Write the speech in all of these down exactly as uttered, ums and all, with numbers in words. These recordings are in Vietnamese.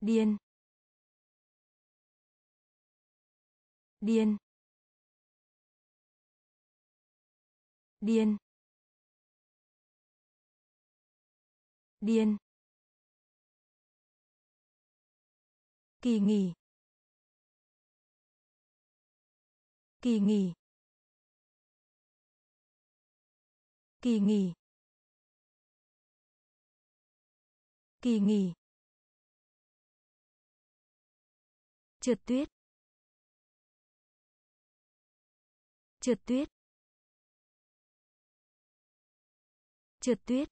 điên, điên, điên, điên, kỳ nghỉ, kỳ nghỉ, kỳ nghỉ, kỳ nghỉ, trượt tuyết, trượt tuyết, trượt tuyết,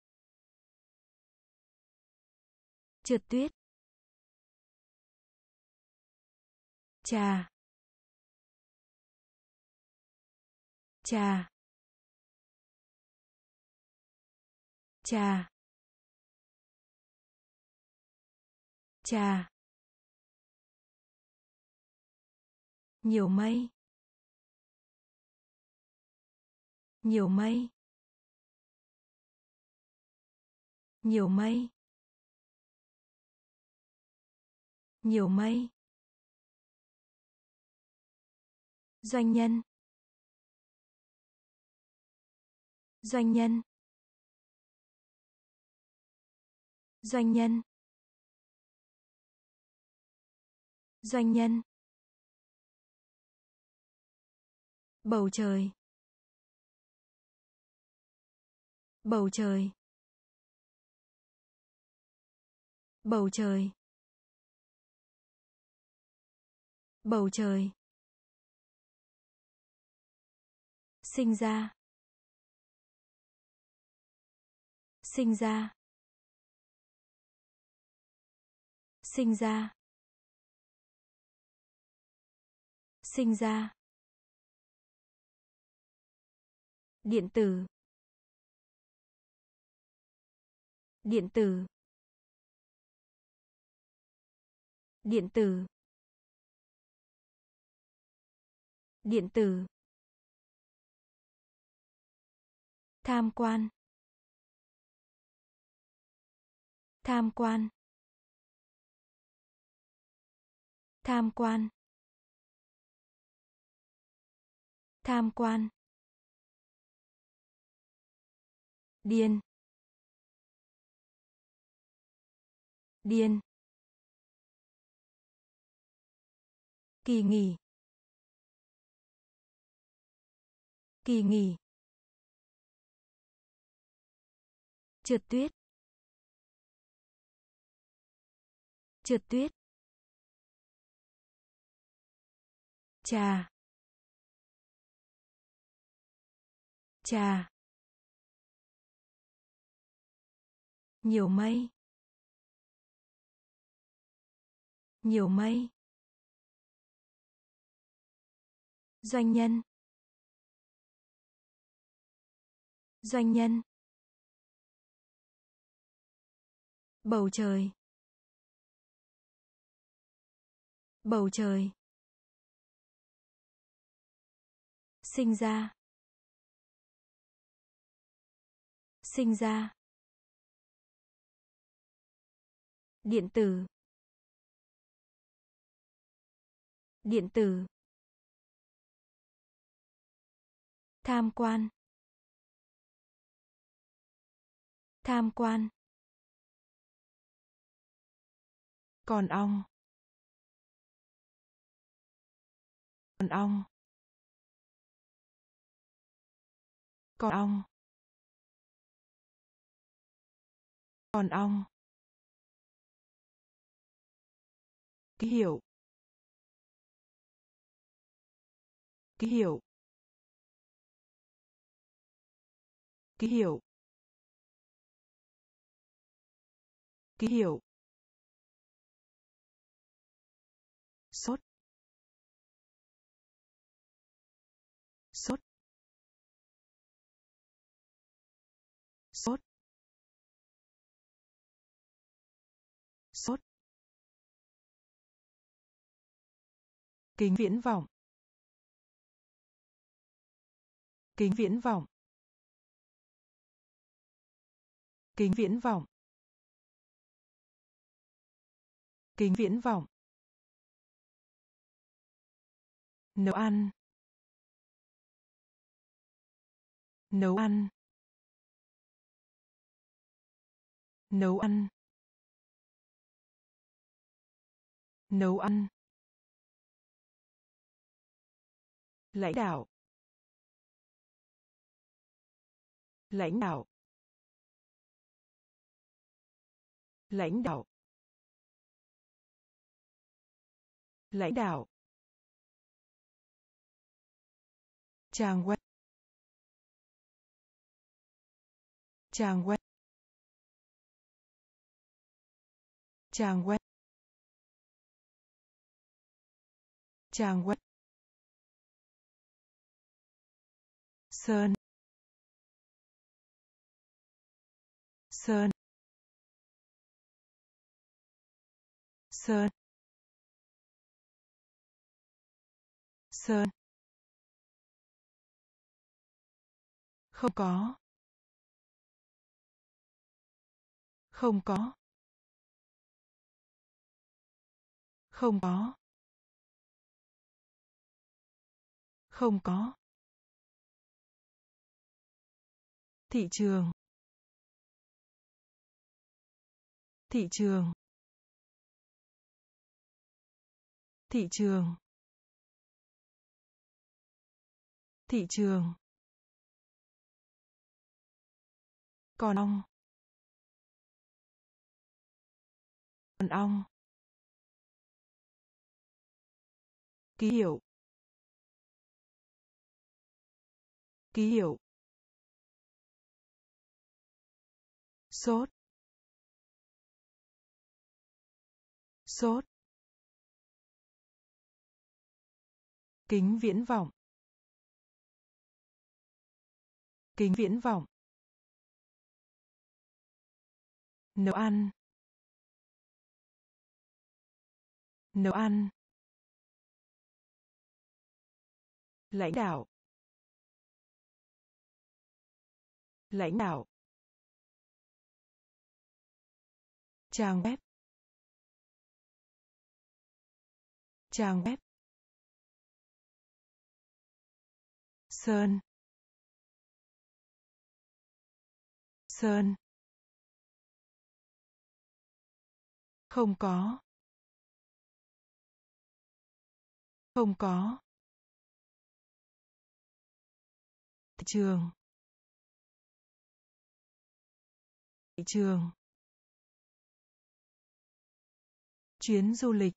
trượt tuyết, trà, trà, trà, trà, nhiều mây, nhiều mây, nhiều mây, nhiều mây, doanh nhân, doanh nhân, doanh nhân, doanh nhân, bầu trời, bầu trời, bầu trời, bầu trời, sinh ra, sinh ra, sinh ra, sinh ra, điện tử, điện tử, điện tử, điện tử, tham quan, tham quan, tham quan, tham quan, điên, điên, kỳ nghỉ, kỳ nghỉ, trượt tuyết, trượt tuyết, trà, trà, nhiều mây, nhiều mây, doanh nhân, doanh nhân, bầu trời, bầu trời, sinh ra, sinh ra, điện tử, điện tử, tham quan, tham quan, còn ong, còn ong, còn ong, còn ong, ký hiệu, ký hiệu, ký hiệu, ký hiệu, sốt, sốt, sốt, sốt, kính viễn vọng, kính viễn vọng, kính viễn vọng, Kính viễn vọng. Nấu ăn. Nấu ăn. Nấu ăn. Nấu ăn. Lãnh đạo. Lãnh đạo. Lãnh đạo. Lãnh đạo. Trang web. Trang web. Trang web. Trang web. Sơn. Sơn. Sơn. Sơn. Không có. Không có. Không có. Không có. Thị trường. Thị trường. Thị trường. Thị trường. Con ong. Con ong. Ký hiệu. Ký hiệu. Sốt. Sốt. Kính viễn vọng. Kính viễn vọng. Nấu ăn. Nấu ăn. Lãnh đạo. Lãnh đạo. Trang web. Trang web. Sơn. Sơn. Không có. Không có. Thị trường. Thị trường. Chuyến du lịch.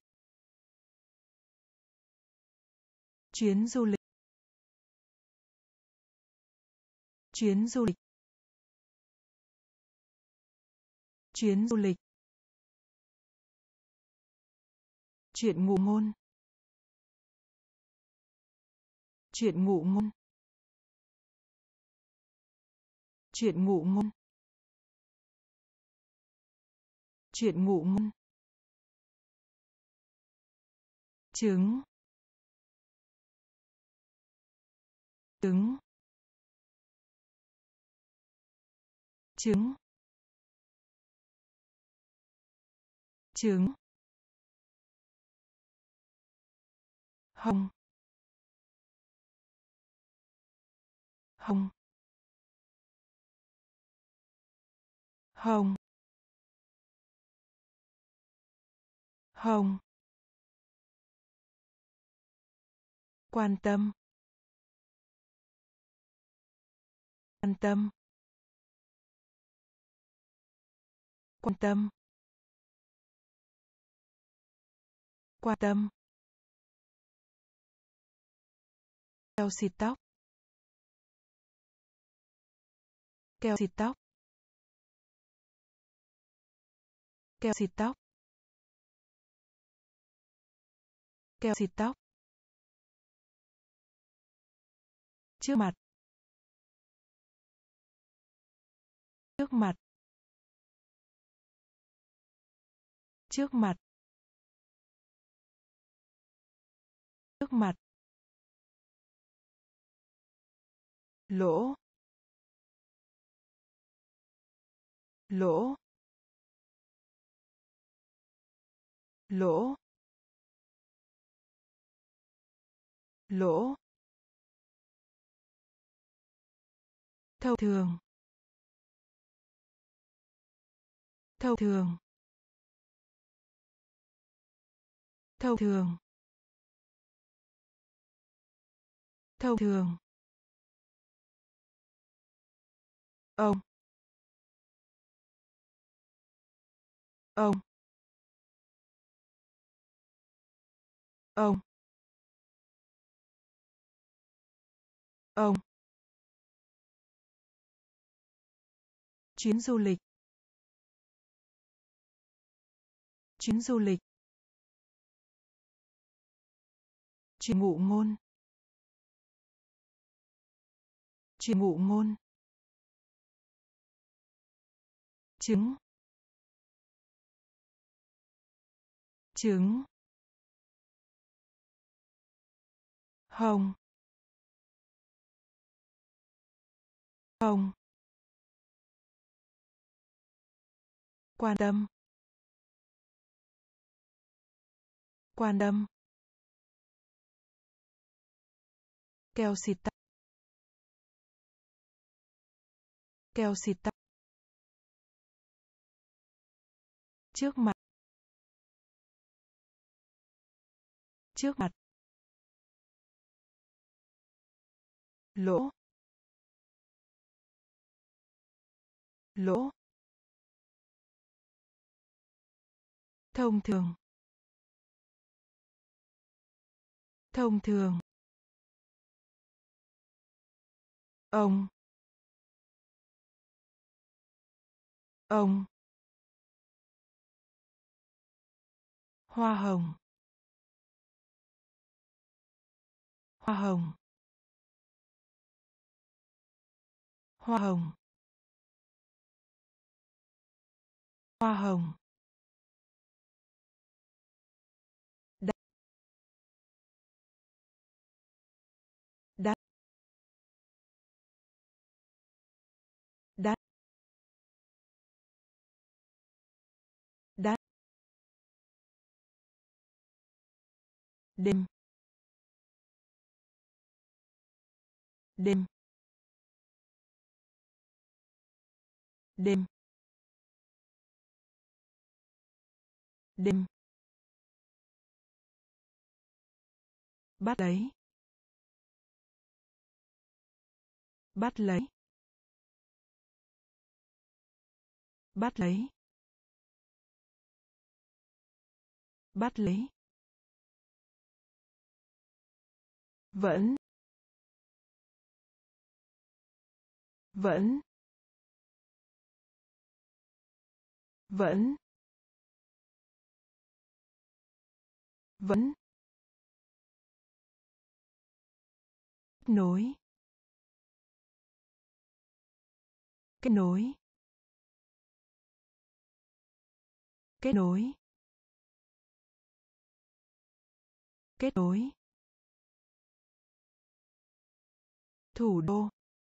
Chuyến du lịch. Chuyến du lịch. Chuyến du lịch. Chuyện ngụ ngôn. Chuyện ngụ ngôn. Chuyện ngụ ngôn. Chuyện ngụ ngôn. Trứng. Trứng. Trứng. Trứng. Hồng. Hồng. Hồng. Hồng. Quan tâm. Quan tâm. Quan tâm. Quan tâm. Keo xịt tóc. Keo xịt tóc. Keo xịt tóc. Keo xịt tóc. Trước mặt. Trước mặt. Trước mặt. Trước mặt. Lỗ. Lỗ. lỗ, lỗ, thông thường, thông thường, thông thường, thông thường, ông, ông, ông, ông, chuyến du lịch, chuyến du lịch, chuyến ngụ ngôn, chuyến ngụ ngôn, trứng, trứng, hồng, hồng, quan tâm, quan tâm, keo xịt tóc, keo xịt tóc, trước mặt, trước mặt, lỗ, lỗ, thông thường, thông thường, ông, ông, hoa hồng, hoa hồng, hoa hồng, hoa hồng, đắt, đắt, đắt, đắt, đêm, đêm, đêm, đêm, bắt lấy, bắt lấy, bắt lấy, bắt lấy, vẫn, vẫn, vẫn, vẫn, nối, kết nối, kết nối, kết nối, thủ đô,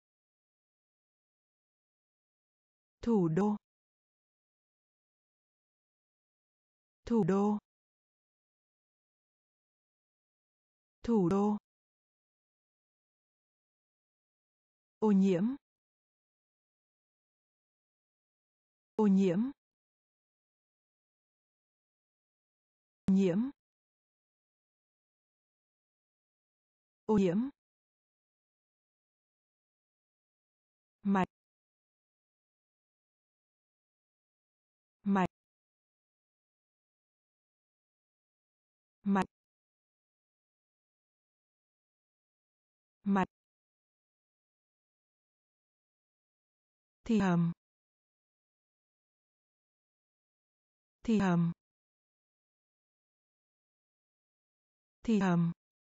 thủ đô, thủ đô, thủ đô, ô nhiễm, ô nhiễm, ô nhiễm, ô nhiễm, mạch, mạch, mạch, mạch, thì hầm, thì hầm, thì hầm,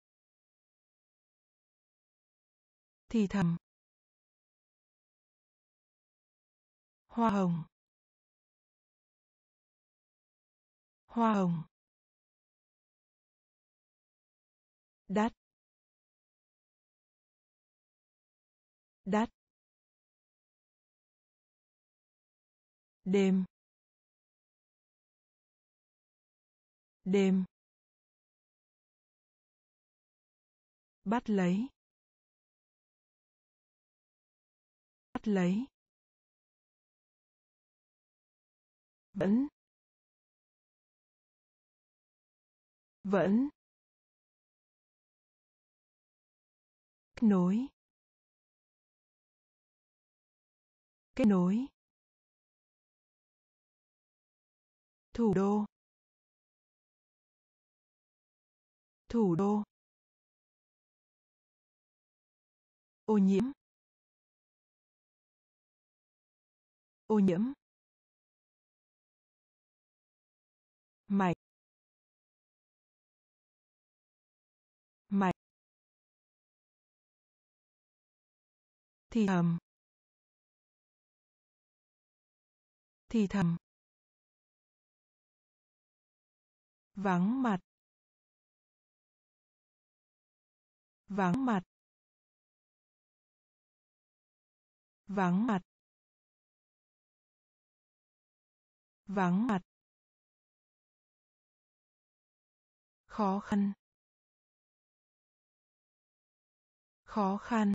thì thầm, hoa hồng, hoa hồng, đắt, đắt, đêm, đêm, bắt lấy, bắt lấy, vẫn, vẫn, kết nối, kết nối, thủ đô, thủ đô, ô nhiễm, ô nhiễm, mạch, mạch, thì thầm, thì thầm, vắng mặt, vắng mặt, vắng mặt, vắng mặt, khó khăn, khó khăn,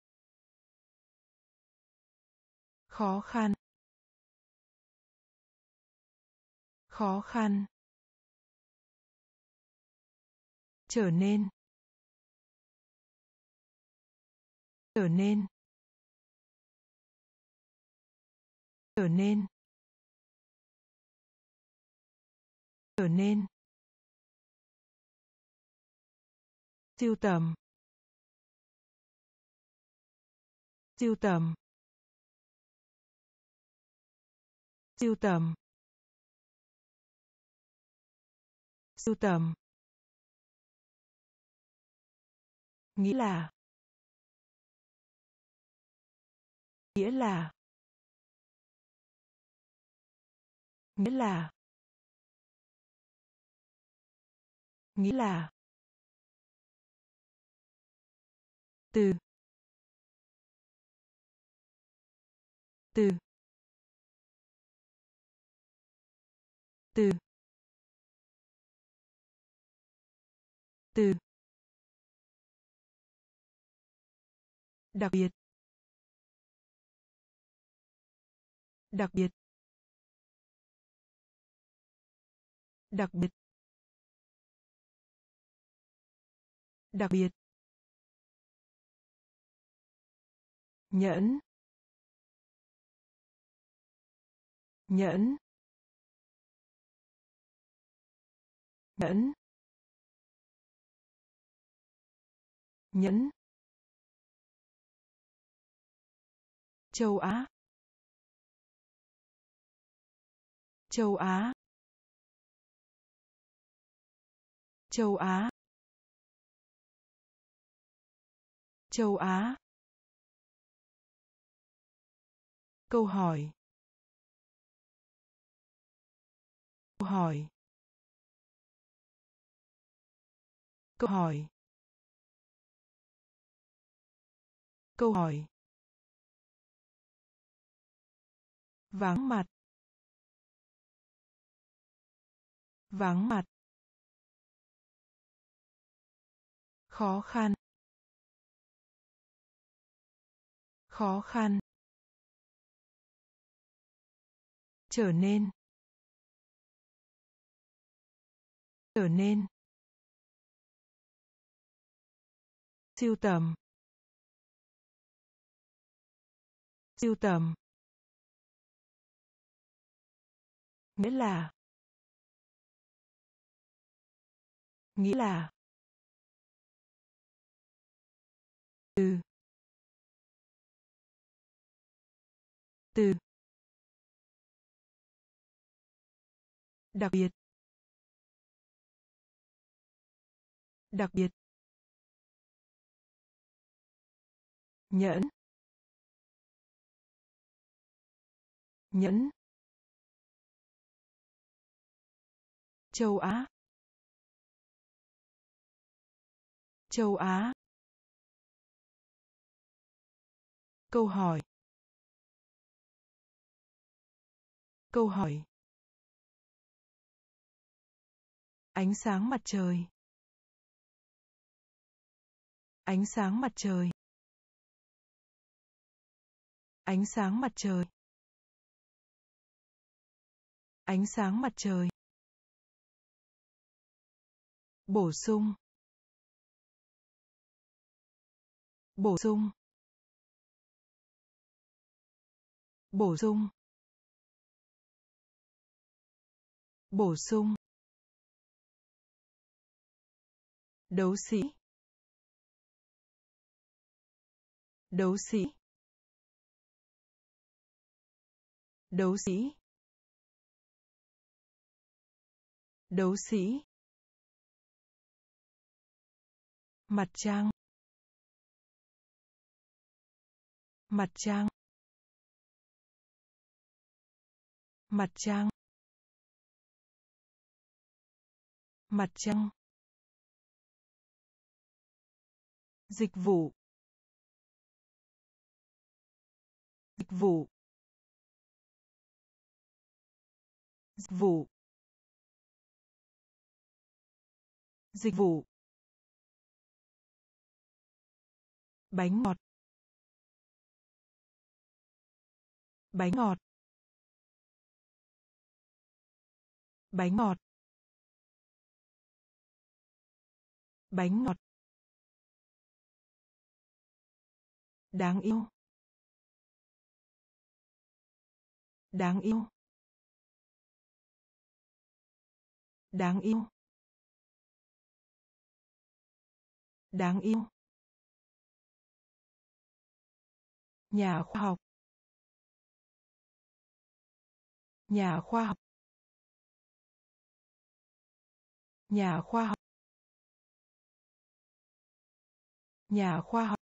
khó khăn, khó khăn, trở nên, trở nên, trở nên, trở nên, sưu tầm, sưu tầm, sưu tầm, sưu tầm, nghĩa là, nghĩa là, nghĩa là, nghĩa là, từ, từ, từ, từ, đặc biệt, đặc biệt, đặc biệt, đặc biệt, nhẫn, nhẫn, nhẫn, nhẫn, châu Á, châu Á, châu Á, châu Á, câu hỏi, câu hỏi, câu hỏi, câu hỏi, vắng mặt, vắng mặt, khó khăn, khó khăn, trở nên, trở nên, sưu tầm, sưu tầm, nghĩa là, nghĩa là, từ, từ, đặc biệt, đặc biệt, nhẫn, nhẫn, châu Á, châu Á, câu hỏi, câu hỏi, Ánh sáng mặt trời. Ánh sáng mặt trời. Ánh sáng mặt trời. Ánh sáng mặt trời. Bổ sung. Bổ sung. Bổ sung. Bổ sung. Đấu sĩ. Đấu sĩ. Đấu sĩ. Đấu sĩ. Mặt trăng. Mặt trăng. Mặt trăng. Mặt trăng. Dịch vụ. Dịch vụ. Dịch vụ. Dịch vụ. Bánh ngọt. Bánh ngọt. Bánh ngọt. Bánh ngọt. Đáng yêu. Đáng yêu. Đáng yêu. Đáng yêu. Nhà khoa học. Nhà khoa học. Nhà khoa học. Nhà khoa học.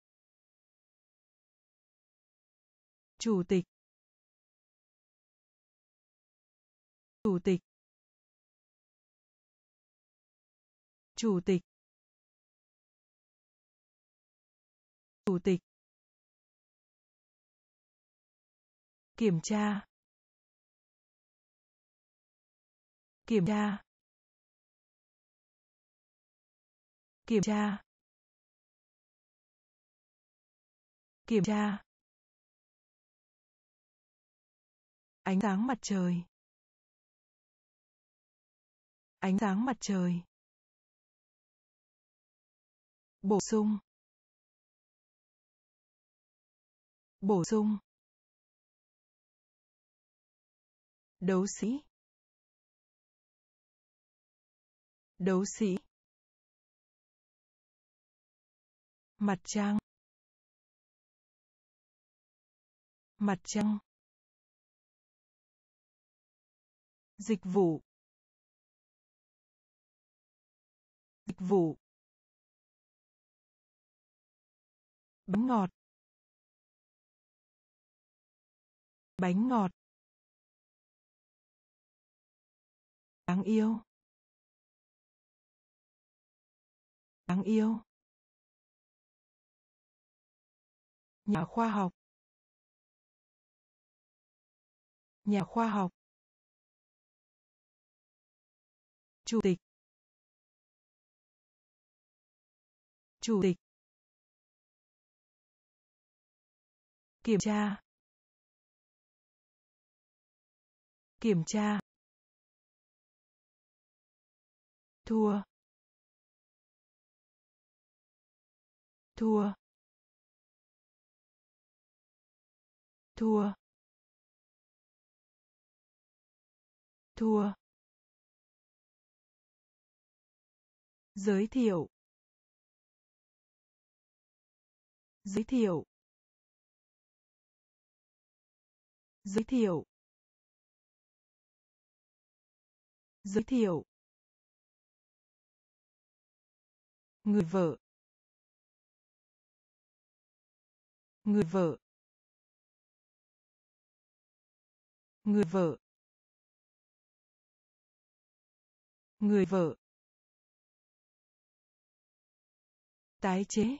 Chủ tịch. Chủ tịch. Chủ tịch. Chủ tịch. Kiểm tra. Kiểm tra. Kiểm tra. Kiểm tra. Ánh sáng mặt trời. Ánh sáng mặt trời. Bổ sung. Bổ sung. Đấu sĩ. Đấu sĩ. Mặt trăng. Mặt trăng. Dịch vụ. Dịch vụ. Bánh ngọt. Bánh ngọt. Đáng yêu. Đáng yêu. Nhà khoa học. Nhà khoa học. Chủ tịch. Chủ tịch. Kiểm tra. Kiểm tra. Thua. Thua. Thua. Thua. Giới thiệu. Giới thiệu. Giới thiệu. Giới thiệu. Người vợ. Người vợ. Người vợ. Người vợ. Tái chế.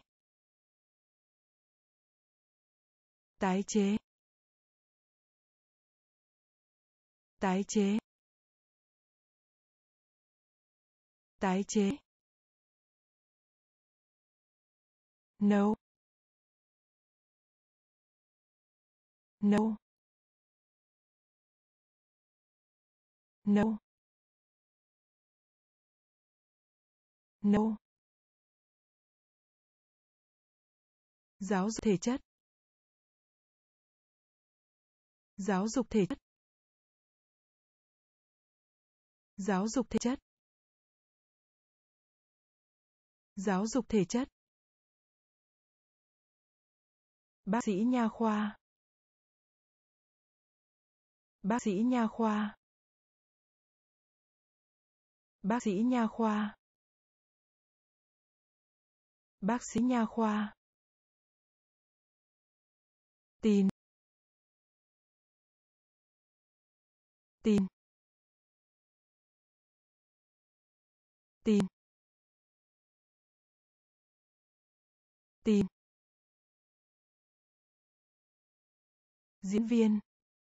Tái chế. Tái chế. Tái chế. Nấu. Nấu. Nấu. Nấu. Giáo dục thể chất. Giáo dục thể chất. Giáo dục thể chất. Giáo dục thể chất. Bác sĩ nha khoa. Bác sĩ nha khoa. Bác sĩ nha khoa. Bác sĩ nha khoa. Tin. Tin. Tin. Tin. Diễn viên.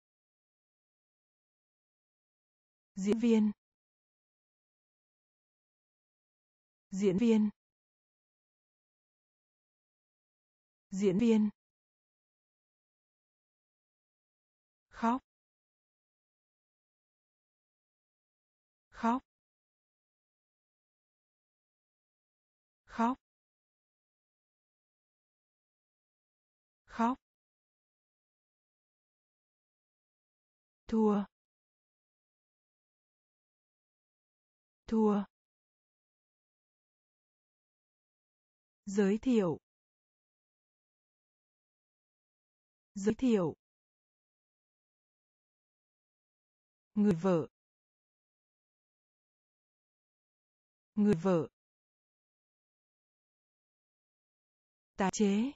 Diễn viên. Diễn viên. Diễn viên. Khóc. Khóc. Khóc. Khóc. Thua. Thua. Giới thiệu. Giới thiệu. Người vợ. Người vợ. Tái chế.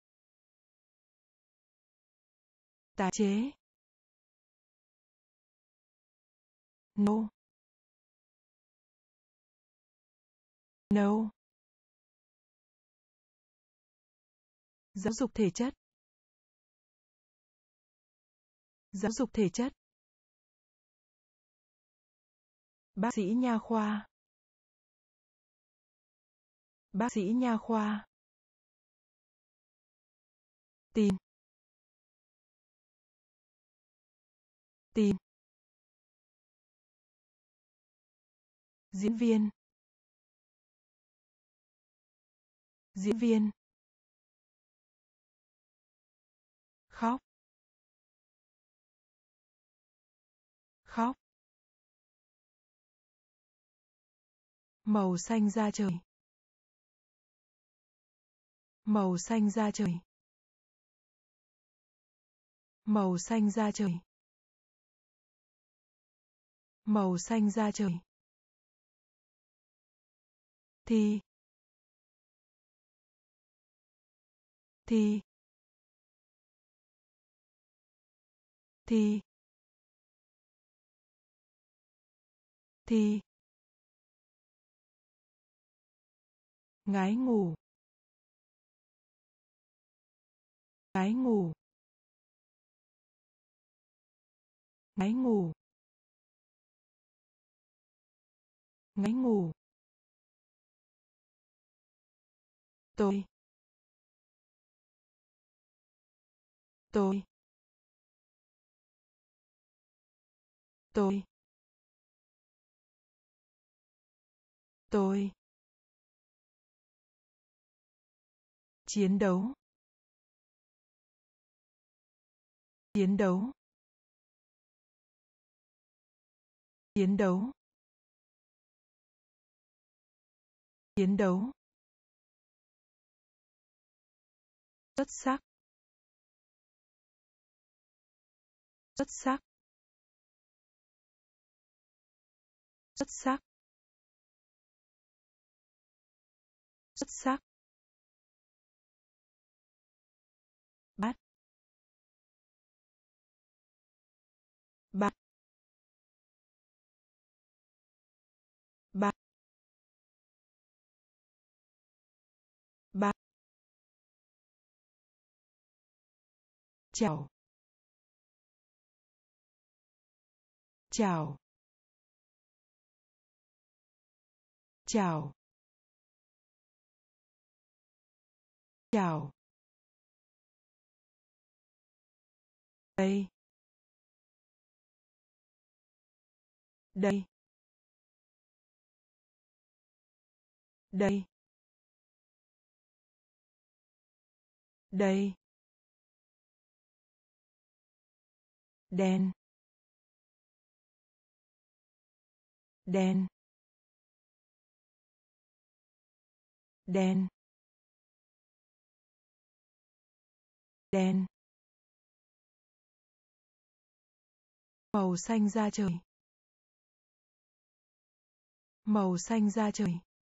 Tái chế. Nấu. Nấu. Giáo dục thể chất. Giáo dục thể chất. Bác sĩ nha khoa. Bác sĩ nha khoa. Tin. Tin. Diễn viên. Diễn viên. Khóc. Khóc. Màu xanh da trời. Màu xanh da trời. Màu xanh da trời. Màu xanh da trời. Thi. Thi. Thi. Thi. Ngái ngủ. Ngái ngủ. Ngái ngủ. Ngái ngủ. Tôi. Tôi. Tôi. Tôi. Chiến đấu. Chiến đấu. Chiến đấu. Chiến đấu. Xuất sắc. Xuất sắc. Xuất sắc. Xuất sắc. Bắt. Bắt. Bắt. Bắt. Chào. Chào. chào chào đây đây đây đây đen đen đen đen màu xanh da trời màu xanh da trời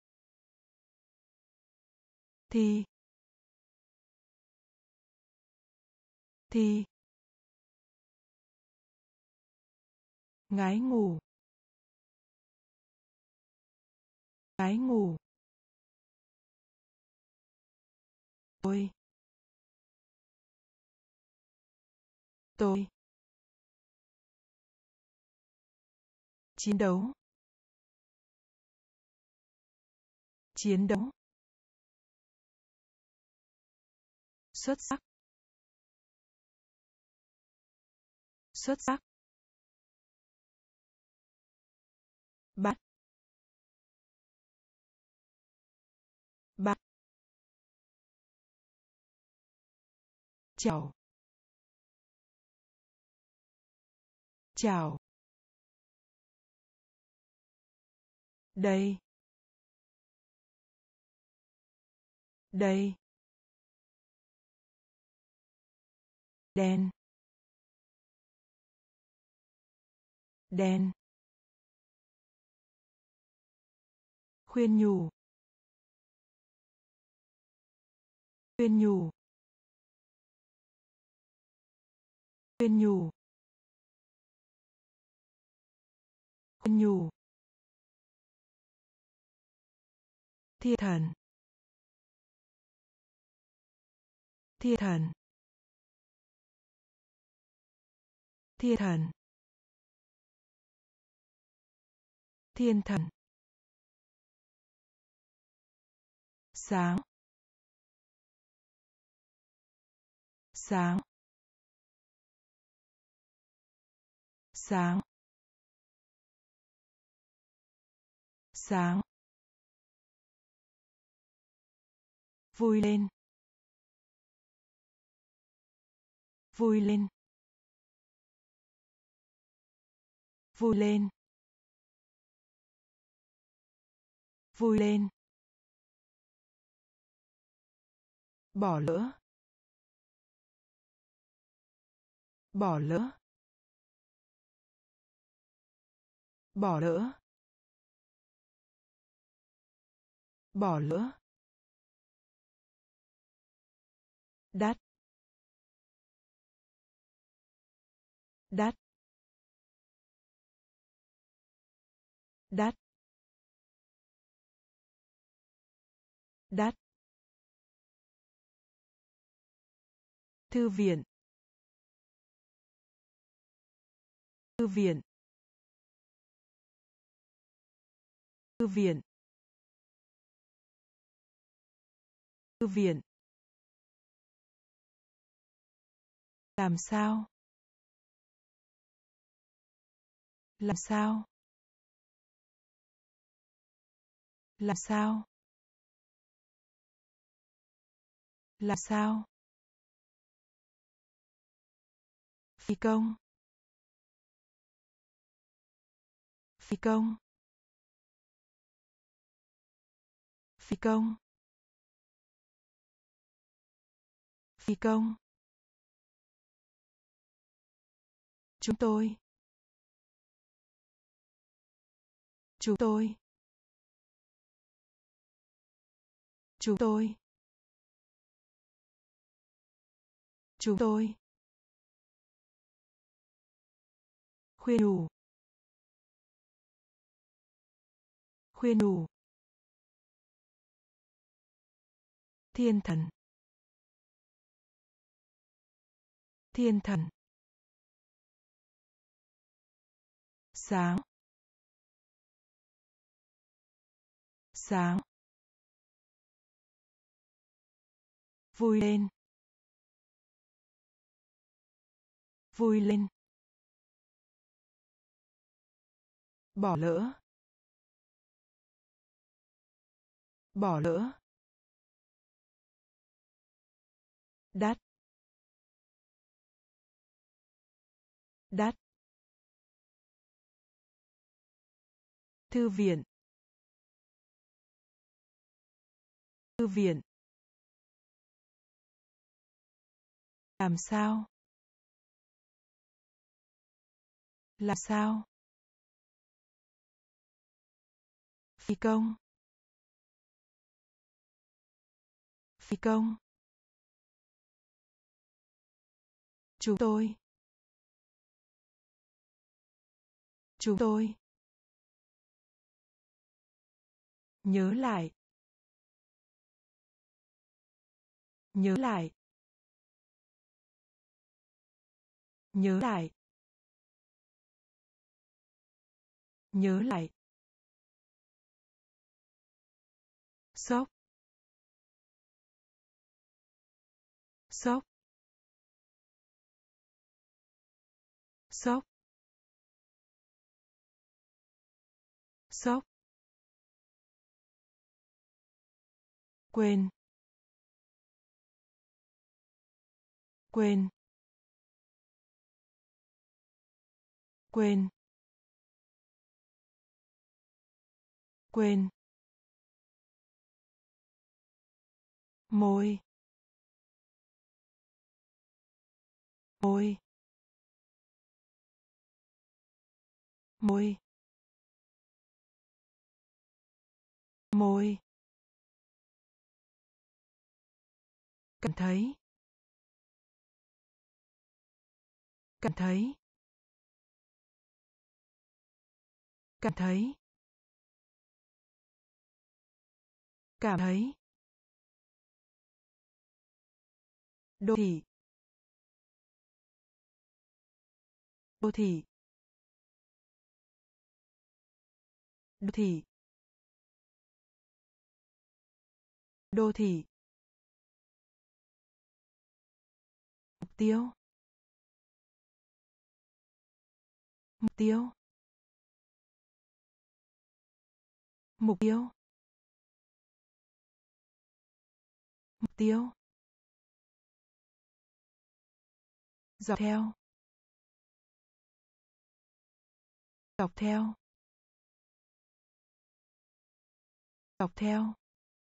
thì thì ngái ngủ ngái ngủ tôi tôi chiến đấu chiến đấu xuất sắc xuất sắc bắt bắt chào chào đây đây đen đen khuyên nhủ khuyên nhủ khuyên nhủ khuyên nhủ thiên thần thiên thần thiên thần thiên thần sáng sáng sáng sáng vui lên vui lên vui lên vui lên bỏ lỡ bỏ lỡ bỏ lỡ bỏ lỡ đắt đắt đắt đắt thư viện thư viện thư viện thư viện làm sao làm sao làm sao làm sao phi công phi công phi công phi công chúng tôi chúng tôi chúng tôi chúng tôi khuyên nhủ khuyên nhủ thiên thần thiên thần sáng sáng, vui lên, vui lên, bỏ lỡ, bỏ lỡ, đắt, đắt, thư viện, thư viện, làm sao, làm sao, phi công, phi công, chúng tôi, chúng tôi, nhớ lại, nhớ lại, nhớ lại, nhớ lại, sốc, sốc, sốc, sốc, quên, quên, quên, quên, môi, môi, môi, môi, cảm thấy, cảm thấy, cảm thấy, cảm thấy, đô thị, đô thị, đô thị, đô thị, mục tiêu, mục tiêu, mục tiêu, mục tiêu, dọc theo, dọc theo, dọc theo,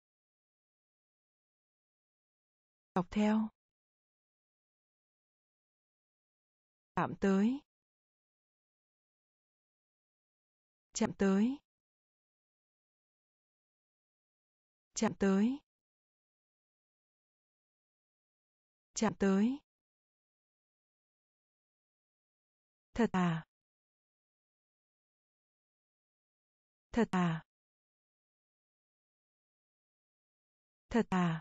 dọc theo, chạm tới, chạm tới, chạm tới, chạm tới, thật à, thật à, thật à,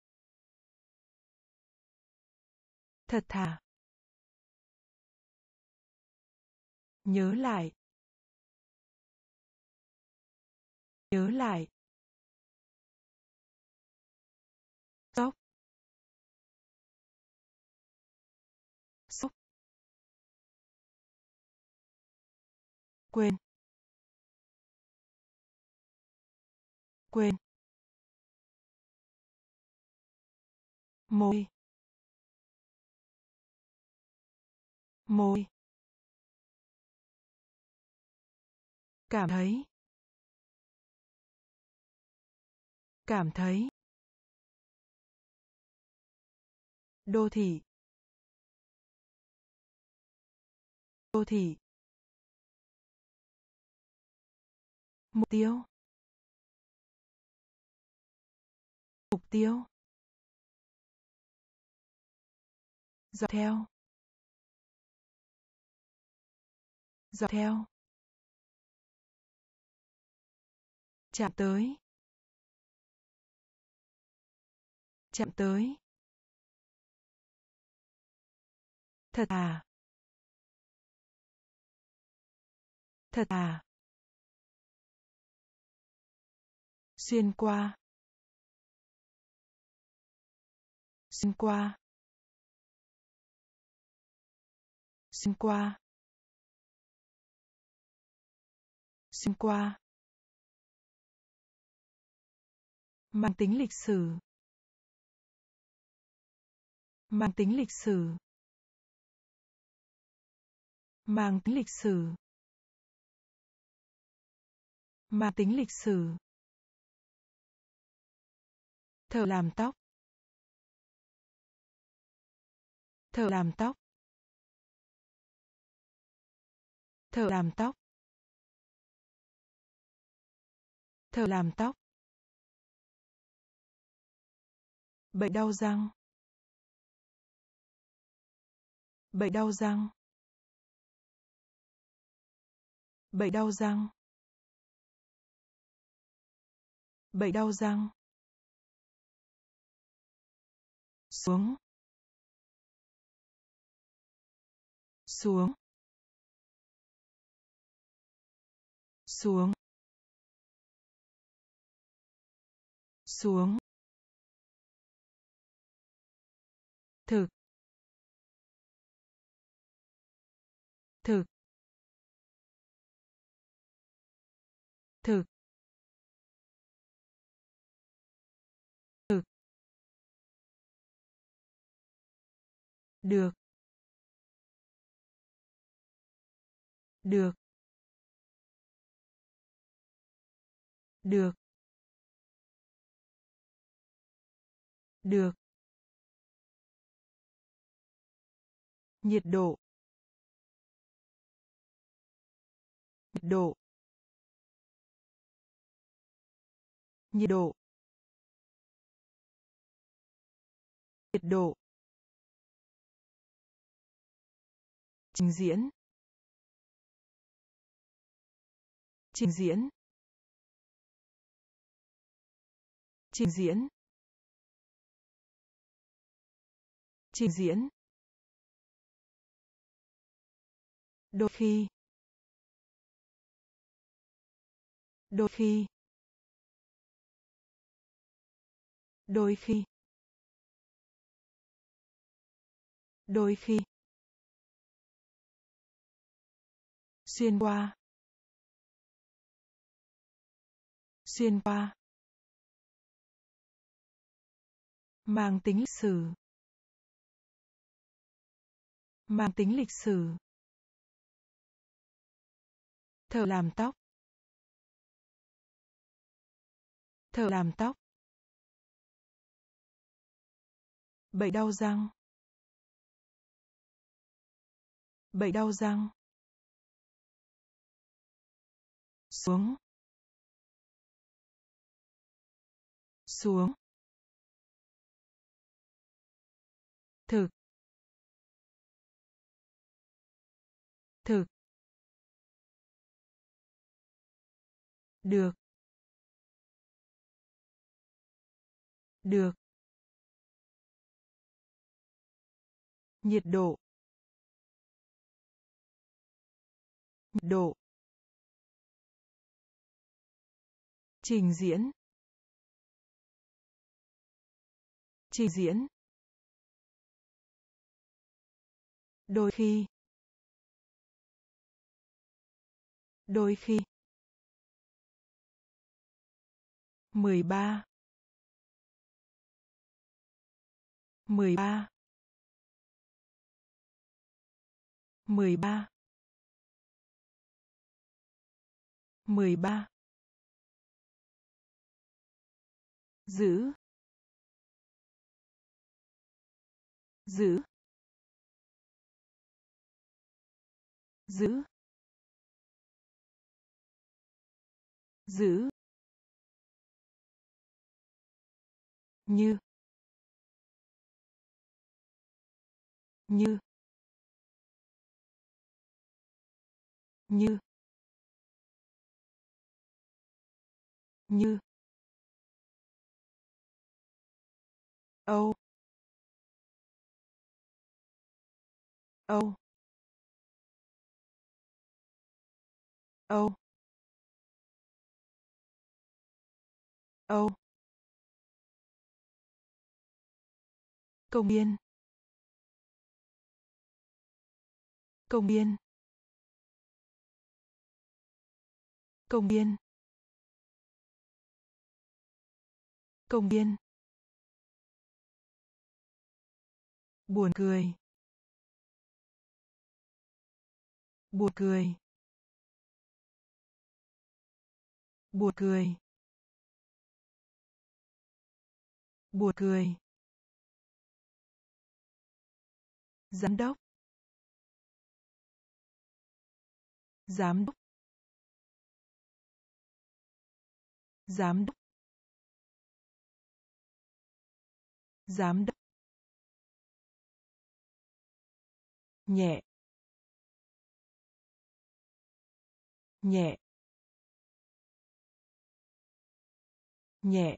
thật thà, nhớ lại, nhớ lại, sốc, sốc, quên, quên, môi, môi, cảm thấy, cảm thấy, đô thị, đô thị, mục tiêu, mục tiêu, dọc theo, dọc theo, chạm tới, chạm tới, thật à, thật à, xuyên qua, xuyên qua, xuyên qua, xuyên qua, mang tính lịch sử, mang tính lịch sử, mang tính lịch sử, mang tính lịch sử, thợ làm tóc, thợ làm tóc, thợ làm tóc, thợ làm tóc, bệnh đau răng, bệnh đau răng, bệnh đau răng, bệnh đau răng, xuống, xuống, xuống, xuống, thực, thực, thực, thực, được, được, được, được, nhiệt độ, nhiệt độ, nhiệt độ, nhiệt độ, trình diễn, trình diễn, trình diễn, trình diễn, đôi khi, đôi khi, đôi khi, đôi khi, xuyên qua, xuyên qua, mang tính lịch sử, mang tính lịch sử, thợ làm tóc, thợ làm tóc, bệnh đau răng, bệnh đau răng, xuống, xuống, thực, thực, được, được, nhiệt độ, nhiệt độ, trình diễn, trình diễn, đôi khi, đôi khi, mười ba, mười ba, mười ba, mười ba, giữ, giữ, giữ, giữ, như, như, như, như, âu, âu, âu, Âu. Công viên. Công viên. Công viên. Công viên. Buồn cười. Buồn cười. Buồn cười. Buồn cười. Giám đốc. Giám đốc. Giám đốc. Giám đốc. Nhẹ. Nhẹ. Nhẹ.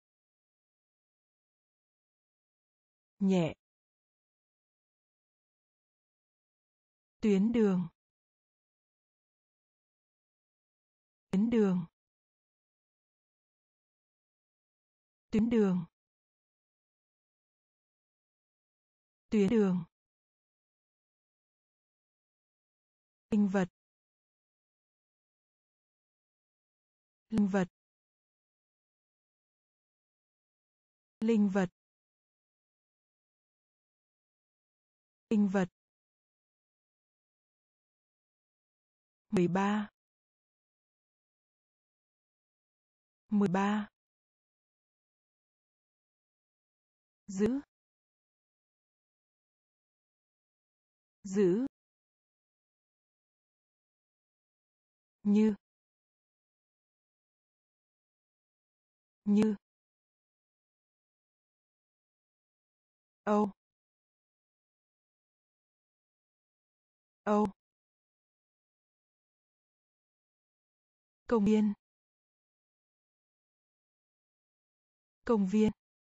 Nhẹ. Tuyến đường. Tuyến đường. Tuyến đường. Tuyến đường. Linh vật. Linh vật. Linh vật. Linh vật. mười ba. mười ba. Giữ. Giữ. Như. Như. Âu. Âu. Công viên. Công viên.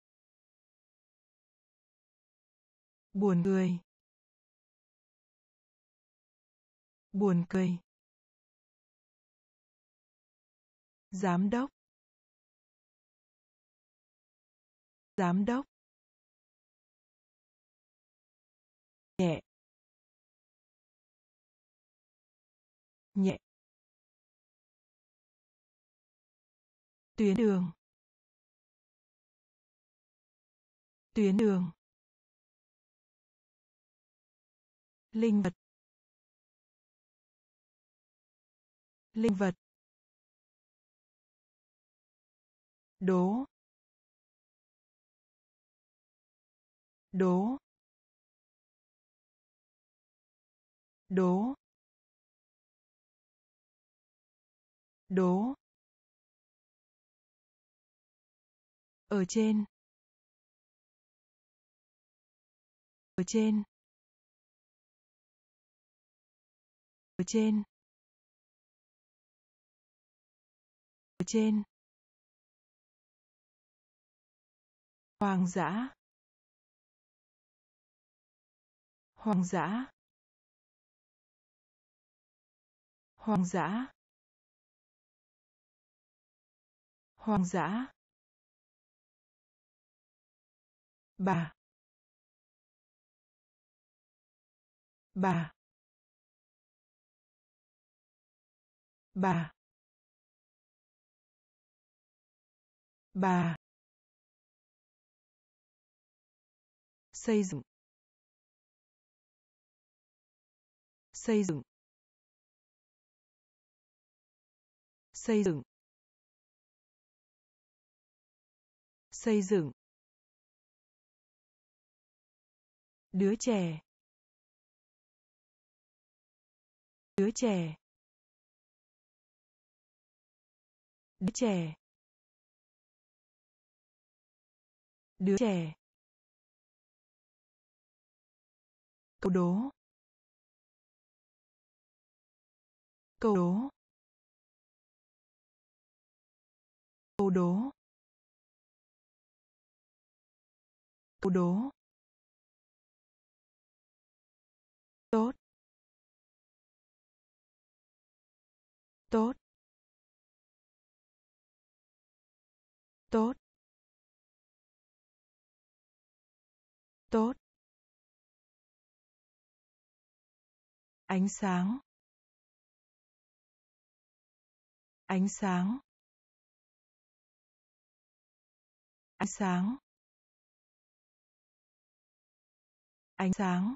Buồn cười. Buồn cười. Giám đốc. Giám đốc. Nhẹ. Nhẹ. Tuyến đường. Tuyến đường. Linh vật. Linh vật. Đố. Đố. Đố. Đố. Ở trên. Ở trên. Ở trên. Ở trên. Hoang dã. Hoang dã. Hoang dã. Hoang dã. Bà. Bà. Bà. Bà. Xây dựng. Xây dựng. Xây dựng. Xây dựng. Đứa trẻ. Đứa trẻ. Đứa trẻ. Đứa trẻ. Câu đố. Câu đố. Câu đố. Câu đố. Tốt. Tốt. tốt, tốt, ánh sáng, ánh sáng, ánh sáng, ánh sáng,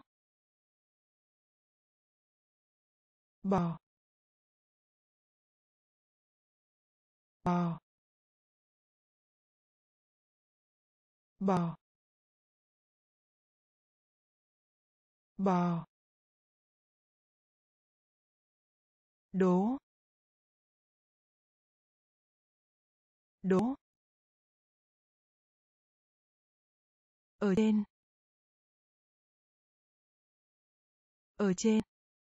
bò, bò, bò, bò, đố, đố, ở trên, ở trên,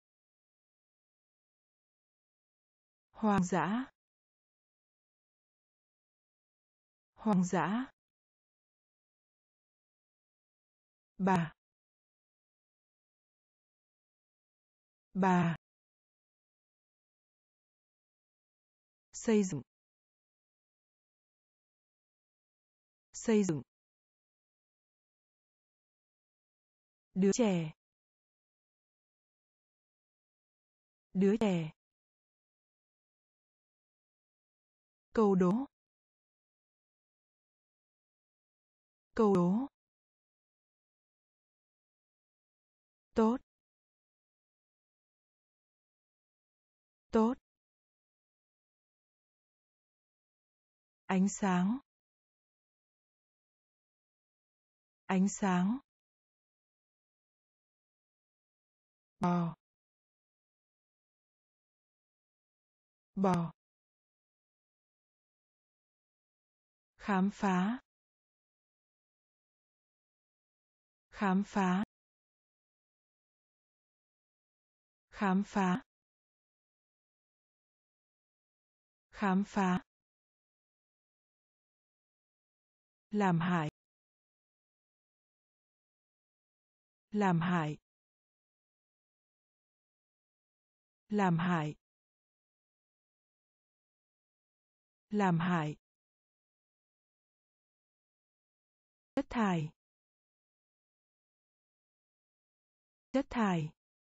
hoang dã, hoang dã, bà, bà, xây dựng, xây dựng, đứa trẻ, đứa trẻ, câu đố, câu đố, tốt, tốt, ánh sáng, ánh sáng, bò, bò, khám phá, khám phá, khám phá, khám phá, làm hại, làm hại, làm hại, làm hại, chất thải, chất thải,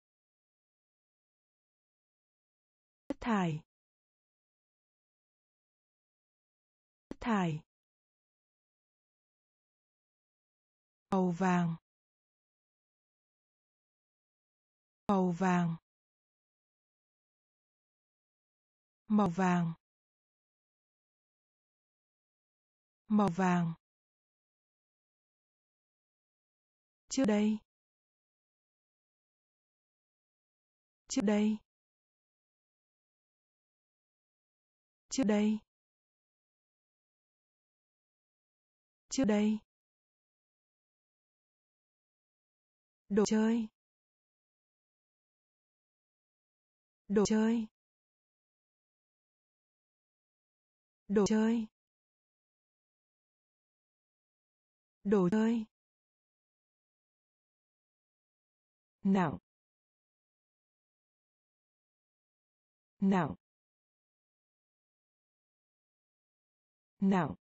chất thải, chất thải, màu vàng, màu vàng, màu vàng, màu vàng, trước đây, trước đây, trước đây, trước đây, đồ chơi, đồ chơi, đồ chơi, đồ chơi, nặng, nặng, nặng,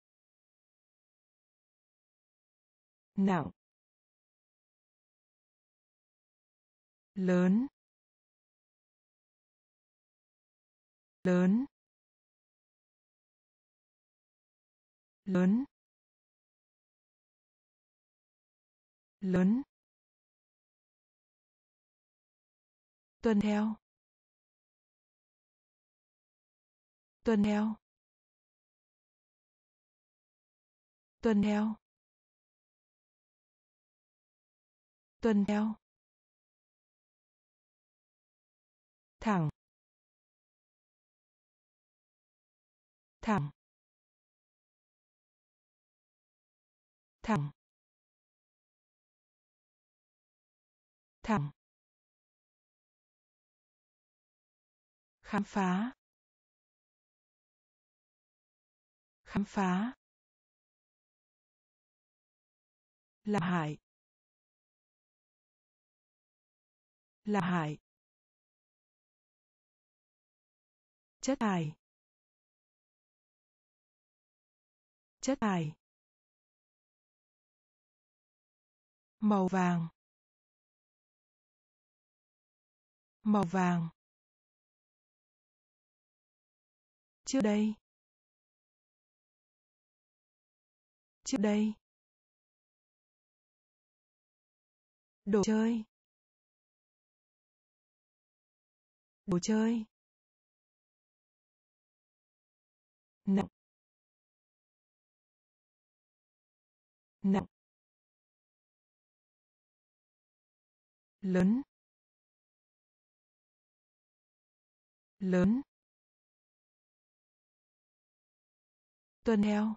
nặng, lớn, lớn, lớn, lớn, tuân theo, tuân theo, tuân theo, tuân theo, thẳng, thẳng, thẳng, thẳng, khám phá, khám phá, làm hại, làm hại, chất thải, Chất thải. Màu vàng. Màu vàng. Trước đây. Trước đây. Đồ chơi. Đồ chơi. Nặng. Nặng. Lớn. Lớn. Tuần theo.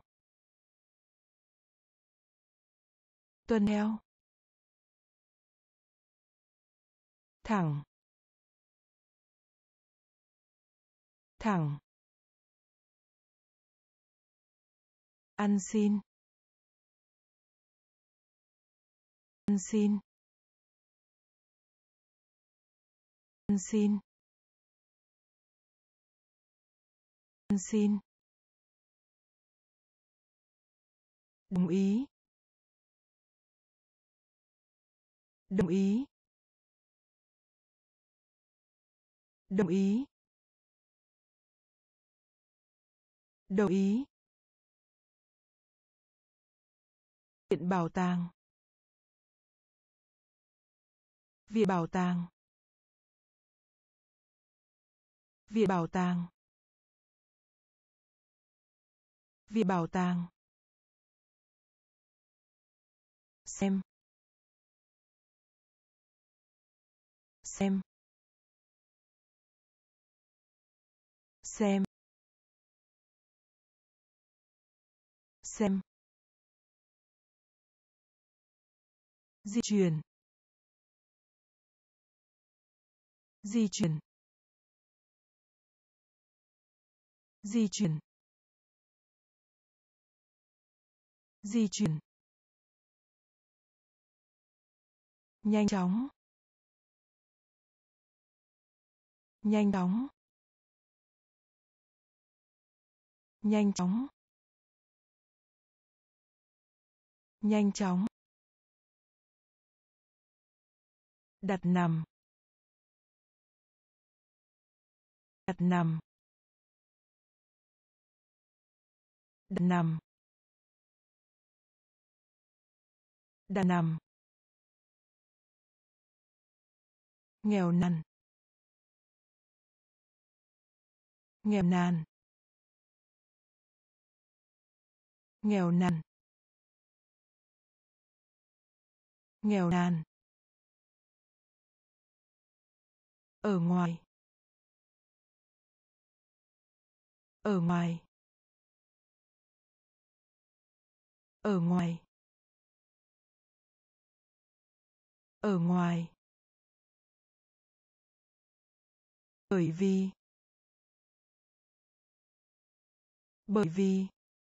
Tuần theo. Thẳng. Thẳng. Ăn xin. Ăn xin. Ăn xin. Ăn xin. Đồng ý. Đồng ý. Đồng ý. Đồng ý. Viện bảo tàng. Viện bảo tàng. Viện bảo tàng. Viện bảo tàng. Xem. Xem. Xem. Xem. Di chuyển. Di chuyển. Di chuyển. Di chuyển. Nhanh chóng. Nhanh chóng. Nhanh chóng. Nhanh chóng. Đặt nằm. Đặt nằm. Đặt nằm. Đặt nằm. Nghèo nàn. Nghèo nàn. Nghèo nàn. Nghèo nàn. Ở ngoài. Ở ngoài. Ở ngoài. Ở ngoài. Bởi vì. Bởi vì.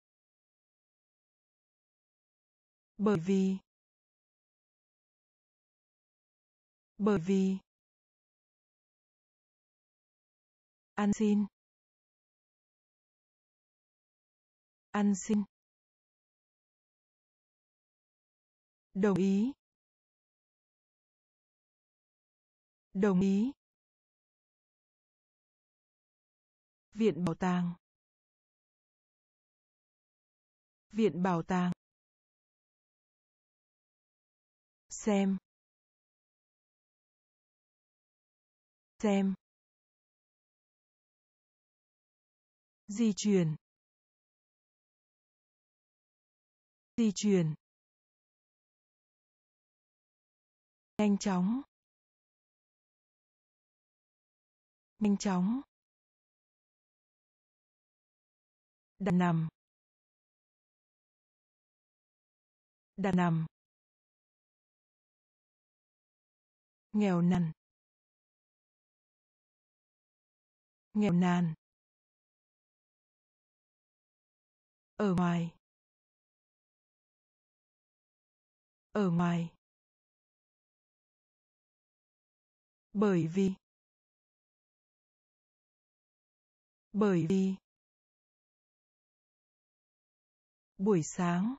Bởi vì. Bởi vì. Ăn xin. Ăn xin. Đồng ý. Đồng ý. Viện bảo tàng. Viện bảo tàng. Xem. Xem. Di chuyển. Di chuyển. Nhanh chóng. Nhanh chóng. Đặt nằm. Đặt nằm. Nghèo nàn. Nghèo nàn. Ở ngoài. Ở ngoài. Bởi vì. Bởi vì. Buổi sáng.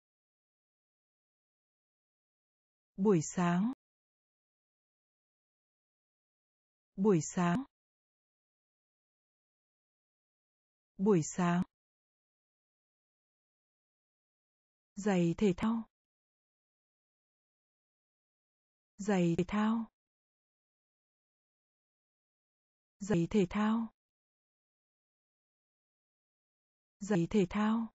Buổi sáng. Buổi sáng. Buổi sáng. Giày thể thao. Giày thể thao. Giày thể thao. Giày thể thao.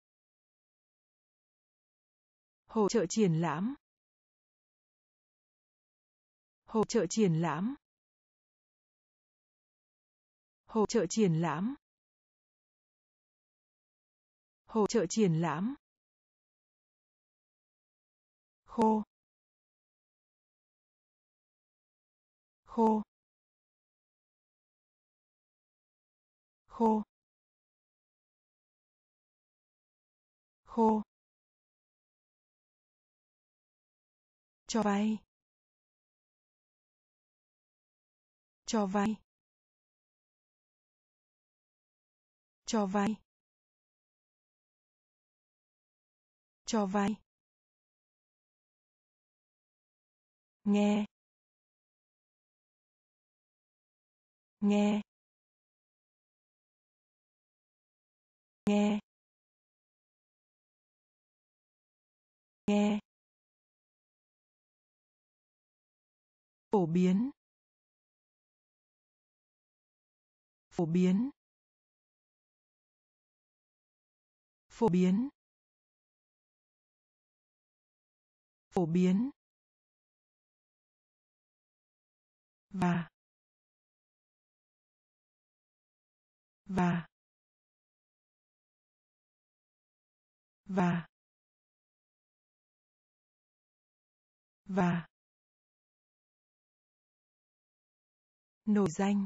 Hội chợ triển lãm. Hội chợ triển lãm. Hội chợ triển lãm. Hội chợ triển lãm. Khô. Khô. Khô. Khô. Cho vay. Cho vay. Cho vay. Cho vay. Nghe. Nghe. Nghe. Nghe. Phổ biến. Phổ biến. Phổ biến. Phổ biến. Và. Và. Và. Và. Nổi danh.